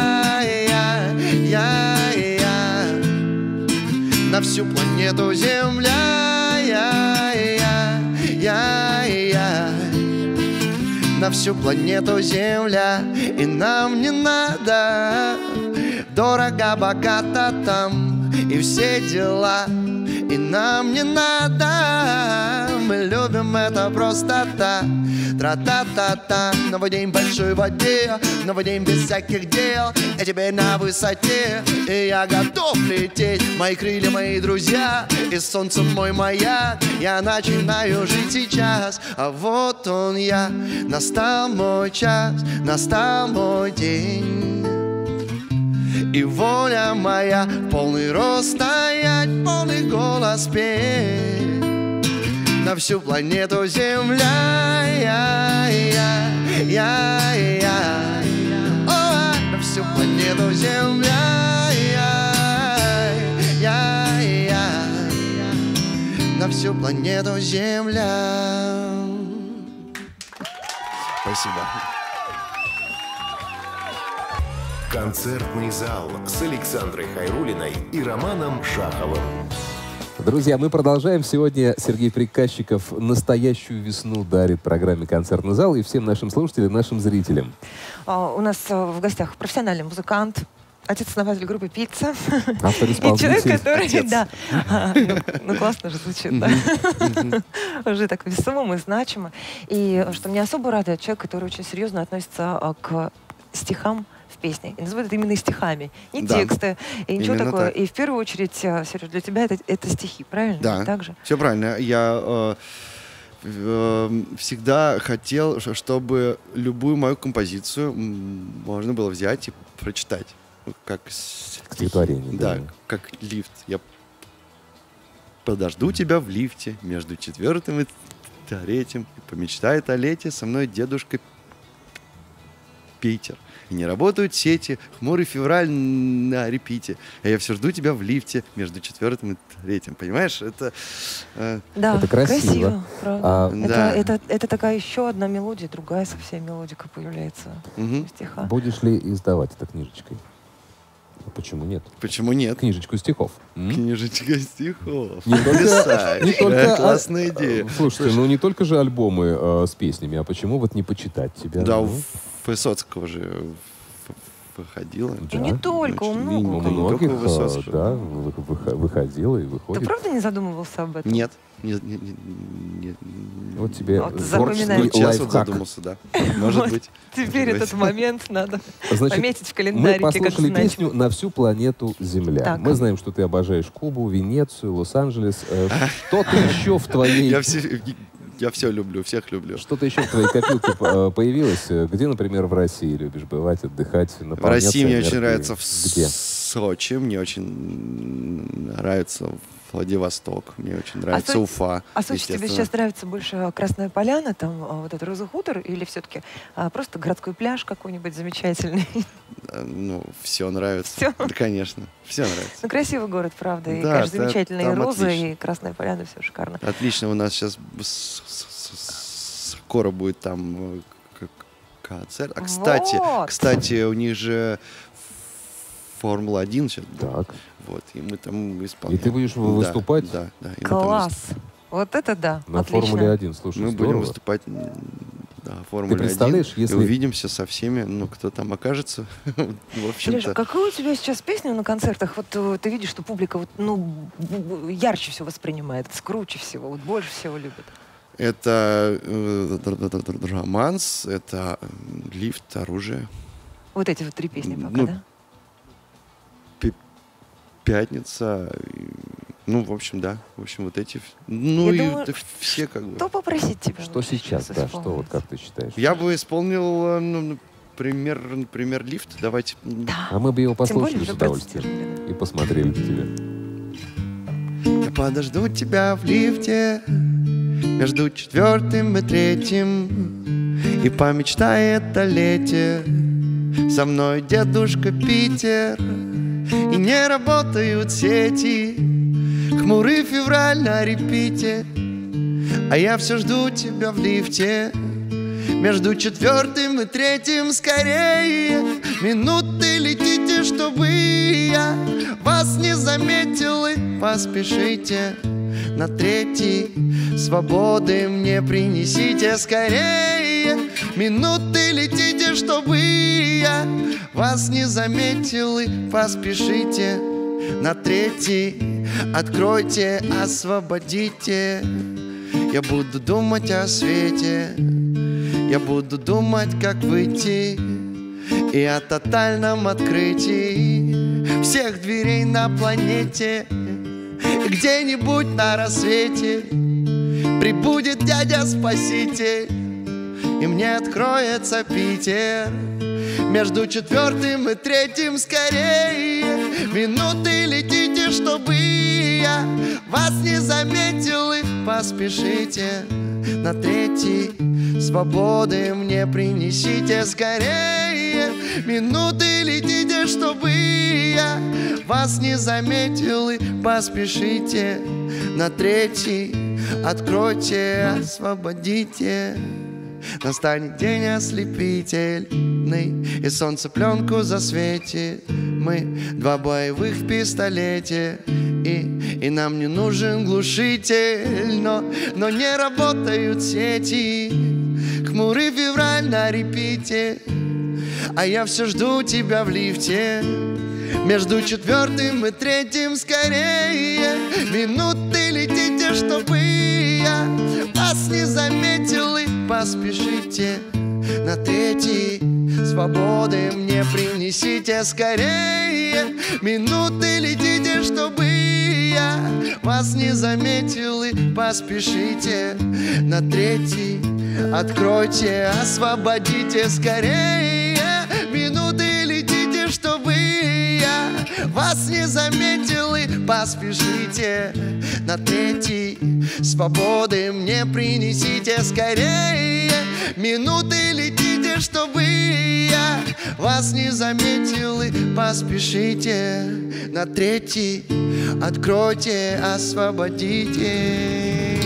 Speaker 4: на всю планету Земля, на всю планету Земля. И нам не надо дорого, богато там и все дела. И нам не надо, мы любим это просто так. Тра-та-та-та, новый день в большой воде, новый день без всяких дел. Я теперь на высоте, и я готов лететь. Мои крылья, мои друзья, и солнце мой маяк. Я начинаю жить сейчас, а вот он я. Настал мой час, настал мой день. И воля моя в полный рост стоять, полный голос петь на всю планету Земля. На всю планету Земля. На всю планету Земля. Спасибо.
Speaker 1: Концертный зал с Александрой Хайруллиной и Романом Шаховым.
Speaker 2: Друзья, мы продолжаем. Сегодня Сергей Приказчиков настоящую весну дарит программе «Концертный зал» и всем нашим слушателям, нашим зрителям.
Speaker 3: У нас в гостях профессиональный музыкант, отец-основатель группы «Пицца».
Speaker 2: Автор-исполнитель.
Speaker 3: И человек, который...
Speaker 4: Отец.
Speaker 3: Да. Ну, классно же звучит, да. Уже так весомо и значимо. И что меня особо радует, человек, который очень серьезно относится к стихам в песне. И называют это именно стихами. Не тексты, и ничего такого. И в первую очередь, Сереж, для тебя это стихи, правильно?
Speaker 4: Да,
Speaker 3: так же?
Speaker 4: Все правильно. Я всегда хотел, чтобы любую мою композицию можно было взять и прочитать. Как
Speaker 2: стихотворение.
Speaker 4: Да, как лифт. Я подожду тебя в лифте между 4-м и 3-м. И помечтает о лете со мной дедушка Питер. И не работают сети, хмурый февраль на репите. А я все жду тебя в лифте между 4-м и 3-м. Понимаешь? Это...
Speaker 3: Да,
Speaker 2: это красиво.
Speaker 3: Правда. Это такая еще одна мелодия, другая совсем мелодика появляется в стихах.
Speaker 2: Будешь ли издавать это книжечкой? Почему нет?
Speaker 4: Почему нет?
Speaker 2: Книжечку стихов.
Speaker 4: Книжечка стихов.
Speaker 2: Не только
Speaker 4: классная идея.
Speaker 2: Слушайте, ну не только же альбомы с песнями, а почему вот не почитать тебя?
Speaker 4: Да, у Высоцкого же выходила.
Speaker 3: И не только, у
Speaker 2: многих, да, выходила и выходит.
Speaker 3: Ты правда не задумывался об этом?
Speaker 4: Нет.
Speaker 2: Вот тебе
Speaker 3: запоминай.
Speaker 4: Сейчас вот задумался, да. Может быть.
Speaker 3: Теперь этот момент надо пометить в
Speaker 2: Мы
Speaker 3: календарике.
Speaker 2: послушали песню «На всю планету Земля». Мы знаем, что ты обожаешь Кубу, Венецию, Лос-Анджелес. Что-то еще в твоей...
Speaker 4: Я все люблю, всех люблю.
Speaker 2: Что-то еще в твоей копилке появилось? Где, например, в России любишь бывать, отдыхать, наполняться
Speaker 4: В России мне
Speaker 2: энергией?
Speaker 4: очень нравится в
Speaker 2: Где?
Speaker 4: Сочи, мне очень нравится Владивосток, мне очень нравится Уфа.
Speaker 3: А Сочи тебе сейчас нравится больше Красная Поляна, там вот этот Розовый хутор, или все-таки просто городской пляж какой-нибудь замечательный?
Speaker 4: Ну, все нравится.
Speaker 3: Все?
Speaker 4: Да, конечно, все нравится.
Speaker 3: Ну, красивый город, правда, и,
Speaker 4: да,
Speaker 3: конечно, замечательные розы,
Speaker 4: отлично.
Speaker 3: И Красная Поляна, все шикарно.
Speaker 4: Отлично, у нас сейчас скоро будет там концерт. А кстати, у них же Формула-1 сейчас.
Speaker 2: Так.
Speaker 4: Вот, и мы там исполняем.
Speaker 2: И ты будешь выступать?
Speaker 4: Да.
Speaker 3: Класс! Вот это да,
Speaker 2: на
Speaker 3: отлично.
Speaker 2: Формуле-1, слушай,
Speaker 4: мы
Speaker 2: здорово.
Speaker 4: будем выступать на Формуле-1.
Speaker 2: Ты представляешь, если...
Speaker 4: И увидимся со всеми, кто там окажется.
Speaker 3: Сережа, какая у тебя сейчас песня на концертах? Вот ты видишь, что публика ярче всего воспринимает, круче всего, больше всего любит.
Speaker 4: Это романс, это лифт, оружие.
Speaker 3: Вот эти вот 3 песни пока, да?
Speaker 4: Пятница. В общем, да. В общем, вот эти. Думаю, все как бы.
Speaker 3: Что попросить тебя?
Speaker 2: Что сейчас, да? Что вот как ты считаешь?
Speaker 4: Я бы исполнил, например, лифт. Давайте.
Speaker 3: Да.
Speaker 2: А мы бы его послушали с удовольствием. И посмотрели бы тебя.
Speaker 4: Я подожду тебя в лифте между 4-м и 3-м и помечтает о лете со мной дедушка Питер. И не работают сети, хмурый февраль на репите, а я все жду тебя в лифте между 4-м и 3-м. Скорее, минуты летите, чтобы я вас не заметил, и поспешите на 3-й. Свободы мне принесите скорее, минуты летите, чтобы я вас не заметил, и поспешите на 3-й. Откройте, освободите. Я буду думать о свете, я буду думать, как выйти, и о тотальном открытии всех дверей на планете. И где-нибудь на рассвете прибудет дядя-спаситель, и мне откроется Питер между 4-м и 3-м. Скорее, минуты летите, чтобы я вас не заметил, и поспешите. На третий свободы мне принесите скорее. Минуты летите, чтобы я вас не заметил, и поспешите. На третий откройте, освободите. Настанет день ослепительный, и солнце пленку засветит. Мы два боевых в пистолете, и нам не нужен глушитель. Но не работают сети. Хмурый февраль на репите, а я все жду тебя в лифте. Между четвертым и третьим скорее. Минуты летите, чтобы я вас не заметил, и поспешите. На третий свободы мне принесите скорее. Минуты летите, чтобы я вас не заметил, и поспешите. На третий откройте, освободите скорее. Минуты летите, чтобы я вас не заметил, и поспешите. На третий свободы мне принесите скорее. Минуты летите, чтобы я вас не заметил, и поспешите. На третий откройте, освободите.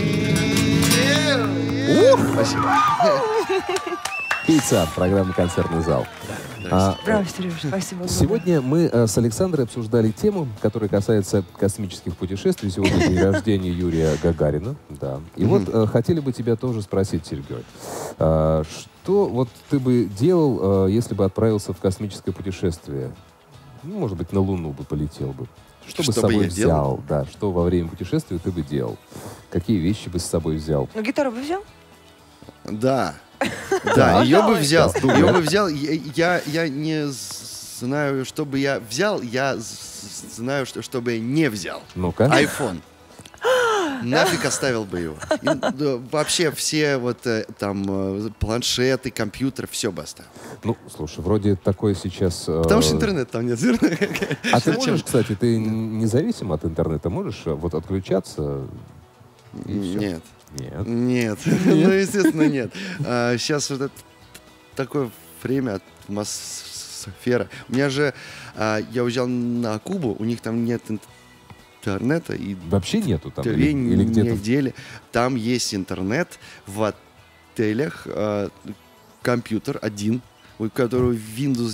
Speaker 2: Спасибо. Пицца, программа «Концертный зал».
Speaker 3: Браво, Сереж, спасибо.
Speaker 2: Сегодня мы с Александрой обсуждали тему, которая касается космических путешествий. Сегодня день рождения Юрия Гагарина. Да. И вот хотели бы тебя тоже спросить, Сергей, что вот ты бы делал, если бы отправился в космическое путешествие? Ну, может быть, на Луну бы полетел бы. Что бы с собой взял? Да, что во время путешествия ты бы делал? Какие вещи бы с собой взял?
Speaker 3: Ну, гитару бы взял?
Speaker 4: Да. Да, ее бы взял. Ее бы взял. Я не знаю, что бы я взял. Я знаю, что бы я не взял.
Speaker 2: Ну-ка.
Speaker 4: iPhone. Нафиг оставил бы его. Вообще все вот там планшеты, компьютеры, все бы оставил.
Speaker 2: Ну, слушай, вроде такое сейчас...
Speaker 4: Потому что интернет там нет.
Speaker 2: А ты можешь, кстати, ты независим от интернета, можешь вот отключаться?
Speaker 4: Нет.
Speaker 2: Нет.
Speaker 4: Нет. Ну, естественно, нет. Сейчас вот такое время, атмосфера. У меня же... Я уезжал на Кубу, у них там нет интернета. И
Speaker 2: вообще нету там?
Speaker 4: 2 недели. Там есть интернет в отелях. Компьютер один, у которого Windows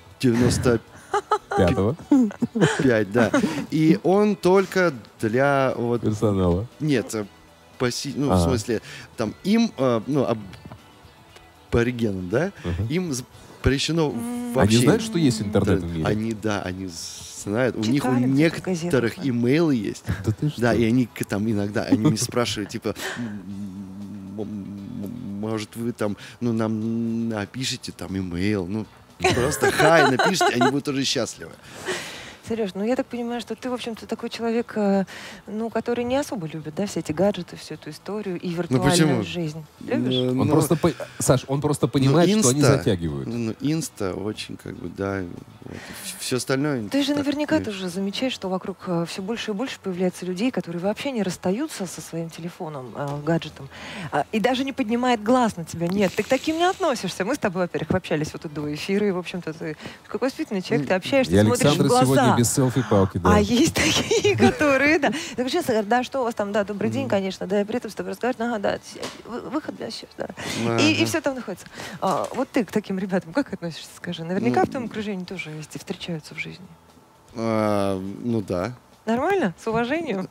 Speaker 4: 95, да. И он только для... Вот,
Speaker 2: персонала?
Speaker 4: Нет, в смысле, там им, аборигенам, да, им запрещено вообще...
Speaker 2: Они знают, что есть интернет в мире?
Speaker 4: Они знают. У них у некоторых имейлы есть. Да, и они там иногда, они меня спрашивают, типа, может, вы там, нам напишите там имейл, просто хай напишите, они будут тоже счастливы.
Speaker 3: Сереж, я так понимаю, что ты, в общем-то, такой человек, который не особо любит, да, все эти гаджеты, всю эту историю и виртуальную жизнь. Любишь?
Speaker 2: Саш, он просто понимает, что они затягивают.
Speaker 4: Инста очень, да, все остальное...
Speaker 3: Ты же наверняка тоже замечаешь, что вокруг все больше и больше появляется людей, которые вообще не расстаются со своим телефоном, гаджетом, и даже не поднимает глаз на тебя. Нет, ты к таким не относишься. Мы с тобой, во-первых, общались вот до эфира, и, в общем-то, ты какой воспитанный человек, ты общаешься, смотришь в глаза.
Speaker 2: Без селфи-палки, да.
Speaker 3: А есть такие, которые, да. Так сейчас говорят, да, что у вас там, да, добрый день, конечно, да, и при этом с тобой разговаривают, ага, да, выход, да, сейчас, да. И все там находится. Вот ты к таким ребятам как относишься, скажи? Наверняка в твоем окружении тоже есть и встречаются в жизни.
Speaker 4: Да.
Speaker 3: Нормально? С уважением?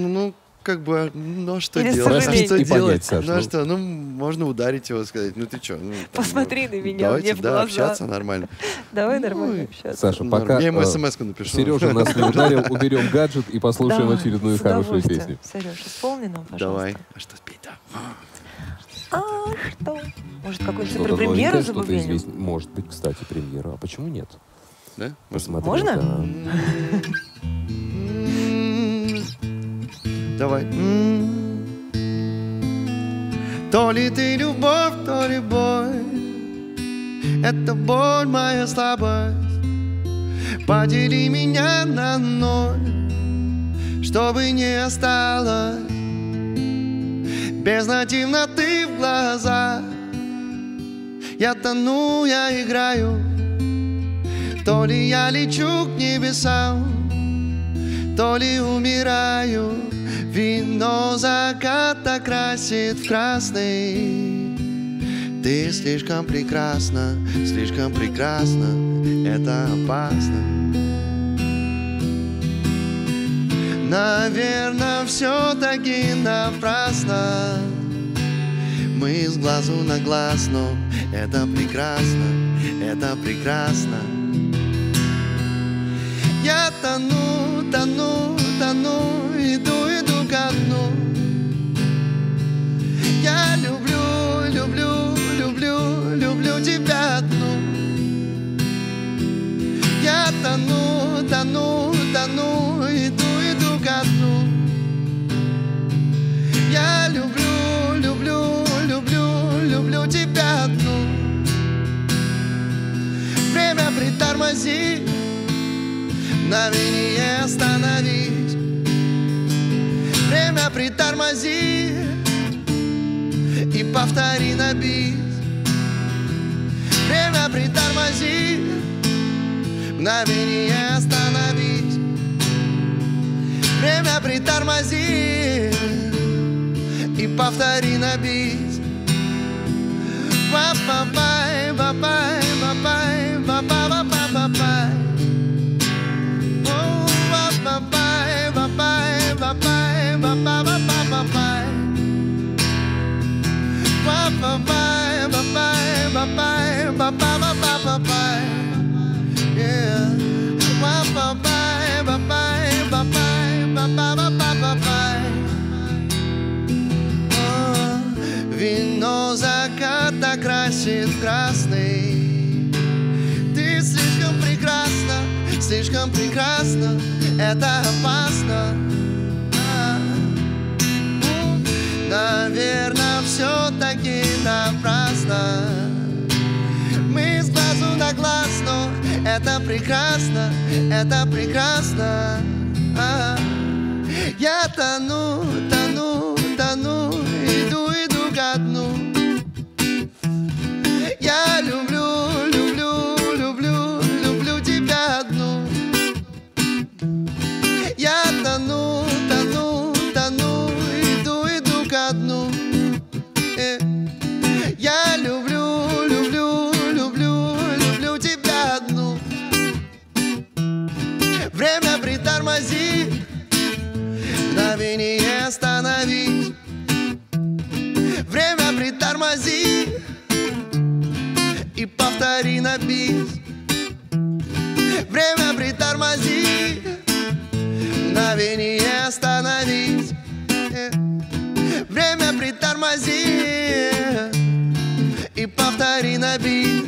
Speaker 4: Что
Speaker 3: или
Speaker 4: делать?
Speaker 3: Что
Speaker 2: делать, Саша?
Speaker 4: Можно ударить его, сказать, ты что?
Speaker 3: Посмотри на меня,
Speaker 4: давайте,
Speaker 3: мне в глаза.
Speaker 4: Общаться нормально.
Speaker 3: Давай нормально общаться.
Speaker 2: Саша, пока
Speaker 4: я ему смс-ку напишу.
Speaker 2: Сережа нас не ударил, уберем гаджет и послушаем очередную хорошую песню.
Speaker 3: Сереж, исполни нам, пожалуйста.
Speaker 4: Давай. А что спеть, да?
Speaker 3: Что? Может, какую-нибудь премьеру забубеним?
Speaker 2: Может быть, кстати, премьера. А почему нет?
Speaker 4: Да?
Speaker 2: Посмотри.
Speaker 3: Можно?
Speaker 4: Давай. То ли ты любовь, то ли боль. Это боль, моя слабость. Подели меня на ноль, чтобы не осталось Бездна темноты в глазах. Я тону, я играю. То ли я лечу к небесам, то ли умираю. Вино заката красит в красный. Ты слишком прекрасна, это опасно. Наверное, все-таки напрасно. Мы с глазу на глаз, но это прекрасно, это прекрасно. Я тону, тону, тону, иду, иду ко дну. Я люблю, люблю, люблю, люблю тебя одну. Я тону, тону, тону, иду, иду ко дну. Я люблю, люблю, люблю, люблю тебя одну. Время притормози, мгновение остановись. Время притормози и повтори на бис. Время притормози, мгновение остановись. Время притормози и повтори на бис. Ба-ба-бай, ба-бай, ба-бай, ба-ба-ба-ба-бай. Ба-бай, ба-бай, ба-бай, ба-ба-ба-ба-бай. Ба-ба-бай, ба-бай, ба-бай, ба-ба-ба-ба-бай. Ба-ба-бай, ба-бай, ба-бай, ба-ба-ба-ба-бай. Вино заката красит красный. Ты слишком прекрасна, это опасно. Наверное, все-таки напрасно. Мы с глазу на глаз, но это прекрасно, это прекрасно. Я тону, тону, тону, иду, иду ко дну. Я люблю, люблю, люблю, люблю тебя одну. Я тону, тону, тону, иду, иду ко дну. Я люблю, люблю, люблю, люблю тебя одну. Время притормози, мгновение остановись. Время притормози и повтори на бис. Время притормози, мгновение остановись. Время притормози и повтори на бис.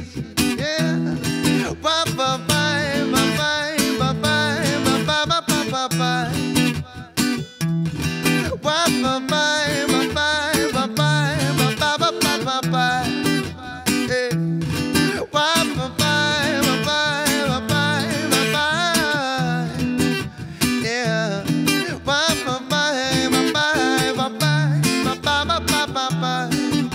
Speaker 4: Ба-ба-бай, ба-бай, ба-бай, ба-ба-ба-ба-бай. Ба-ба-бай, ба-бай, ба-бай, ба-ба-ба-ба-бай. Ба-ба-бай, ба-бай, ба-бай, ба-бай. Ба-ба-бай, ба-бай, ба-бай, ба-ба-ба-ба-бай.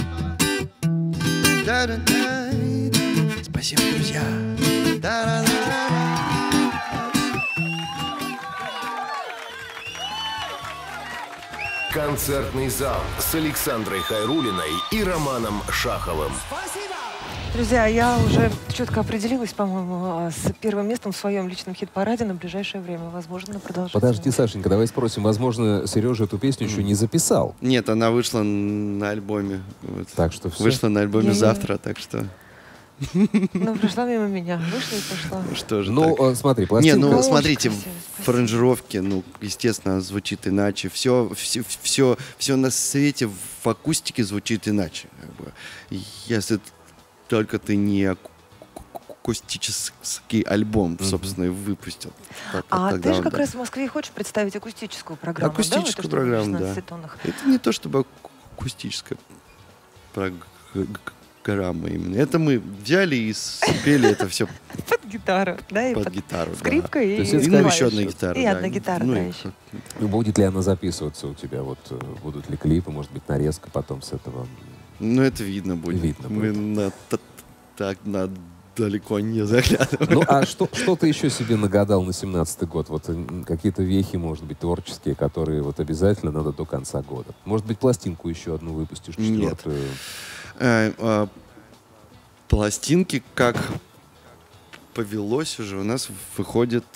Speaker 4: Спасибо, друзья.
Speaker 1: Концертный зал с Александрой Хайруллиной и Романом Шаховым.
Speaker 3: Друзья, я уже четко определилась, по-моему, с первым местом в своем личном хит-параде на ближайшее время. Возможно, на продолжение.
Speaker 2: Подожди, Сашенька, давай спросим. Возможно, Сережа эту песню еще не записал.
Speaker 4: Нет, она вышла на альбоме. Вот.
Speaker 2: Так что все.
Speaker 4: Вышла на альбоме завтра, так что...
Speaker 3: Ну, прошла мимо меня. Вышла и пошла.
Speaker 4: Что же
Speaker 2: ну, смотри, пластинка...
Speaker 4: Не, ну, смотрите, в аранжировке, ну, естественно, звучит иначе. Все на свете в акустике звучит иначе. Как бы. Если только ты не акустический альбом, собственно, и выпустил.
Speaker 3: Ты же как раз в Москве хочешь представить акустическую программу,
Speaker 4: акустическую программу, да. Это не то, чтобы акустическая программа именно. Это мы взяли и спели это все
Speaker 3: гитару, да? И
Speaker 4: под гитару,
Speaker 3: скрипка
Speaker 4: да.
Speaker 3: и
Speaker 4: еще одна гитара.
Speaker 3: И одна гитара, да, еще.
Speaker 2: Будет ли она записываться у тебя? Вот будут ли клипы, может быть, нарезка потом с этого?
Speaker 4: Ну, это видно будет.
Speaker 2: Видно
Speaker 4: Мы
Speaker 2: будет.
Speaker 4: так далеко не заглядываем.
Speaker 2: Ну, а что ты еще себе нагадал на 17-й год? Вот какие-то вехи, может быть, творческие, которые вот обязательно надо до конца года. Может быть, пластинку еще одну выпустишь, четвертую?
Speaker 4: Нет. Пластинки, как повелось уже, у нас выходит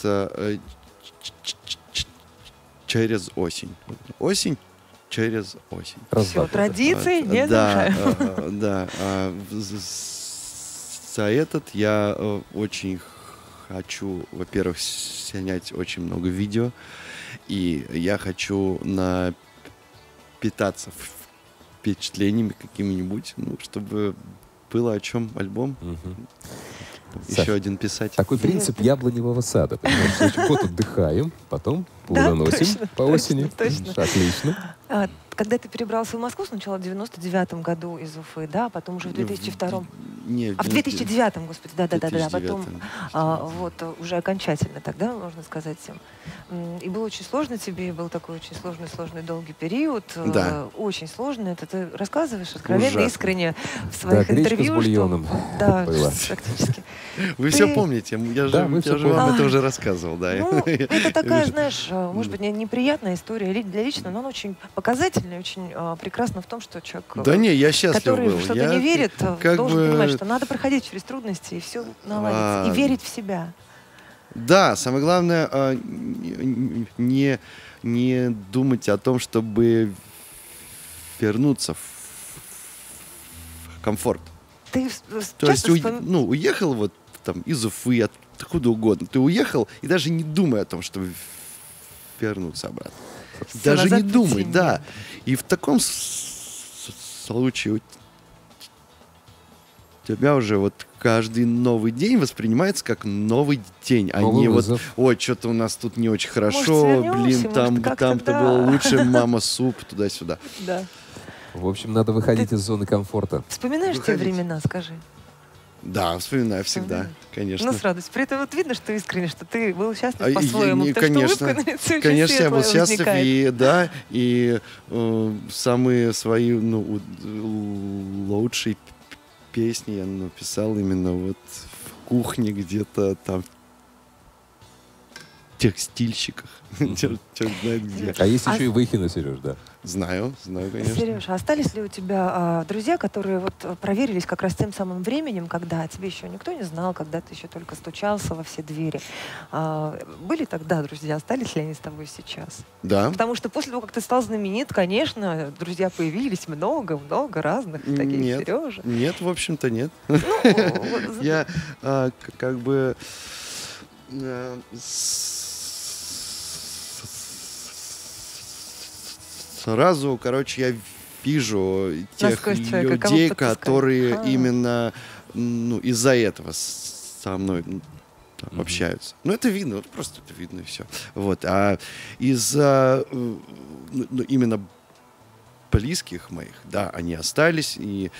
Speaker 4: через осень. Осень через осень.
Speaker 3: Все, традиции не нарушаем.
Speaker 4: Да. За этот я очень хочу, во-первых, снять очень много видео, и я хочу напитаться впечатлениями какими-нибудь, чтобы было о чем альбом. Еще
Speaker 2: Саш,
Speaker 4: один писать.
Speaker 2: Такой принцип яблоневого сада. Понимаешь, значит, год отдыхаем, потом плодоносим по осени.
Speaker 3: Точно.
Speaker 2: Отлично.
Speaker 3: Когда ты перебрался в Москву сначала в 99-м году из Уфы, да, потом уже в 2002-м.
Speaker 4: Нет,
Speaker 3: в 2009-м, господи, да, потом
Speaker 4: вот
Speaker 3: уже окончательно тогда, можно сказать, и было очень сложно тебе, был такой очень сложный долгий период, очень сложно, это ты рассказываешь откровенно, искренне в своих интервью.
Speaker 2: Гречка с бульоном.
Speaker 3: Да, практически.
Speaker 4: Вы все помните, я же вам это уже рассказывал, да.
Speaker 3: Ну, это такая, знаешь, может быть, неприятная история для личного, но она очень показательная, очень прекрасна в том, что человек,
Speaker 4: я счастлив
Speaker 3: который
Speaker 4: был.
Speaker 3: в что-то не верит, должен понимать, что надо проходить через трудности и все наладится, и верить в себя.
Speaker 4: Да, самое главное, не думать о том, чтобы вернуться в комфорт.
Speaker 3: Ты
Speaker 4: То есть уехал вот там из Уфы, откуда угодно. Ты уехал и даже не думай о том, чтобы вернуться обратно. Даже не думай, да. И в таком случае у тебя уже вот каждый новый день воспринимается как новый день, а не вот, ой, что-то у нас тут не очень хорошо, блин, там-то было лучше, мама, суп, туда-сюда.
Speaker 3: Да.
Speaker 2: В общем, надо выходить из зоны комфорта.
Speaker 3: Вспоминаешь те времена, скажи?
Speaker 4: Да, вспоминаю всегда, конечно.
Speaker 3: Ну, с радостью. При этом вот видно, что искренне, что ты был счастлив по-своему.
Speaker 4: Конечно, я был счастлив, и самые свои лучшие песни я написал именно вот в кухне где-то там, в текстильщиках. Черт знает где.
Speaker 2: А есть еще и Выхино, Сереж, да?
Speaker 4: Знаю, конечно.
Speaker 3: Сереж, а остались ли у тебя друзья, которые вот проверились как раз тем самым временем, когда тебе еще никто не знал, когда ты еще только стучался во все двери? Были тогда друзья, остались ли они с тобой сейчас?
Speaker 4: Да.
Speaker 3: Потому что после того, как ты стал знаменит, конечно, друзья появились много разных, таких, Сережа.
Speaker 4: Нет, в общем-то, нет. Я как бы сразу, я вижу тех людей, которые именно из-за этого со мной общаются. Ну, это видно, вот просто это видно и все. Вот. А из-за именно близких моих, да, они остались, и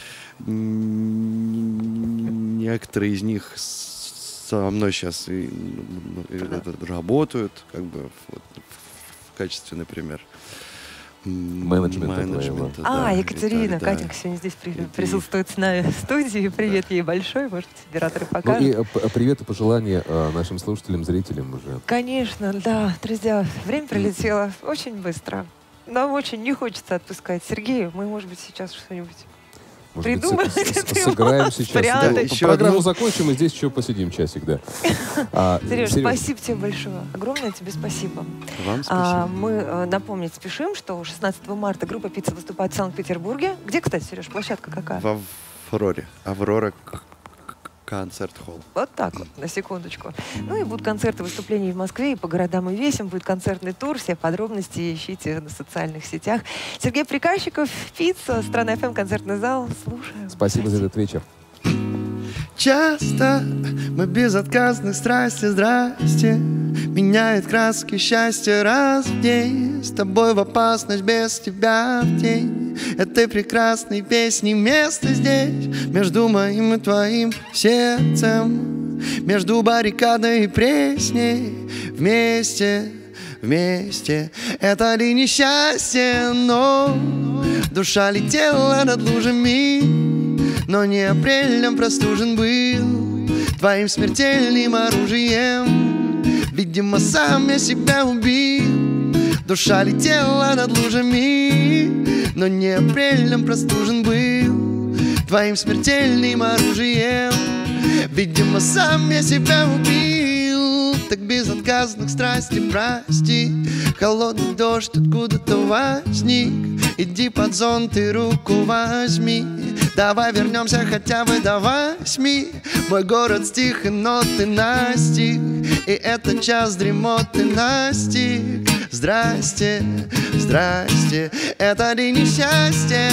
Speaker 4: некоторые из них со мной сейчас работают, как бы в качестве, например,
Speaker 2: менеджмента.
Speaker 3: Да, Екатерина, Катенька сегодня здесь присутствует с нами в студии. Привет ей большой, может, операторы покажут.
Speaker 2: Ну и привет и пожелания нашим слушателям, зрителям уже.
Speaker 3: Конечно, да, друзья, время пролетело очень быстро. Нам очень не хочется отпускать. Сергей, мы, может быть, сейчас что-нибудь придумаем.
Speaker 2: Сыграем сейчас. Программу закончим, и здесь еще посидим часик, да.
Speaker 3: Сереж, спасибо тебе большое. Огромное тебе спасибо.
Speaker 4: Вам спасибо.
Speaker 3: Мы напомнить спешим, что 16 марта группа «Пицца» выступает в Санкт-Петербурге. Где, кстати, Сереж, площадка какая?
Speaker 4: В Авроре. Аврора концерт-холл.
Speaker 3: Вот так вот, на секундочку. Ну и будут концерты, выступления и в Москве, и по городам и весям. Будет концертный тур. Все подробности ищите на социальных сетях. Сергей Приказчиков, «Пицца», Страна ФМ, концертный зал. Слушаем.
Speaker 2: Спасибо за этот вечер.
Speaker 4: Часто мы безотказны, страсти, здрасте. Меняет краски счастья раз в день. С тобой в опасность, без тебя в день. Этой прекрасной песни место здесь, между моим и твоим сердцем. между баррикадой и пресней. Вместе, вместе, это ли несчастье? Но душа летела над лужами, но не апрелем простужен был твоим смертельным оружием. Видимо, сам я себя убил. Душа летела над лужами, но не апрелем простужен был твоим смертельным оружием. Видимо, сам я себя убил. Так безотказных страсти прости. Холодный дождь откуда-то возник. Иди под зонт и руку возьми. Давай вернемся хотя бы до 8. Мой город стих и ноты настиг, и это час дремоты настиг. Здрасте, здрасте, это ли несчастье?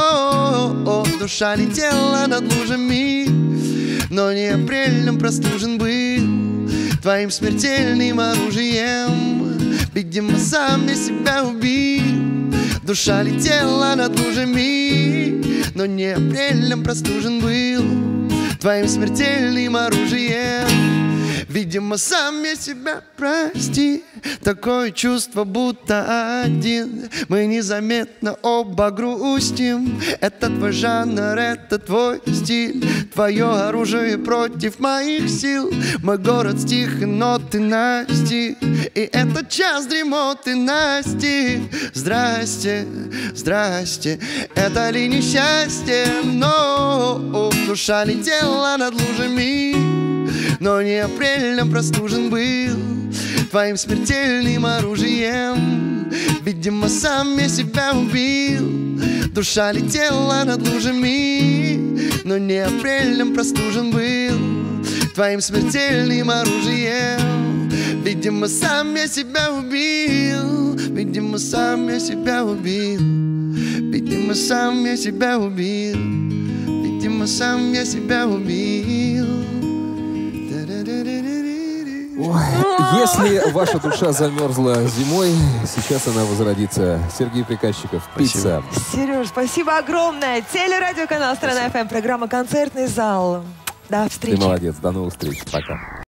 Speaker 4: Но душа летела над лужами, но не апрельным простужен был твоим смертельным оружием. Видимо, сам я себя убил. Душа летела над лужами, но не апрельным простужен был твоим смертельным оружием. Видимо, сам я себя прости. Такое чувство, будто один мы незаметно оба грустим. Это твой жанр, это твой стиль, твое оружие против моих сил. Мой город стих и ноты настиг, и это час дремоты настиг. Здрасте, здрасте, это ли несчастье? Но душа летела над лужами, но не апрельным простужен был твоим смертельным оружием. Видимо, сам я себя убил. Душа летела над лужами, но не апрельным простужен был твоим смертельным оружием. Видимо, сам я себя убил. Видимо, сам я себя убил. Видимо, сам я себя убил. Видимо, сам я себя убил.
Speaker 2: Ой, если ваша душа замерзла зимой, сейчас она возродится. Сергей Приказчиков, «Пицца».
Speaker 3: Сереж, спасибо огромное. Телерадиоканал «Страна ФМ», программа «Концертный зал». До встречи.
Speaker 2: Ты молодец, до новых встреч. Пока.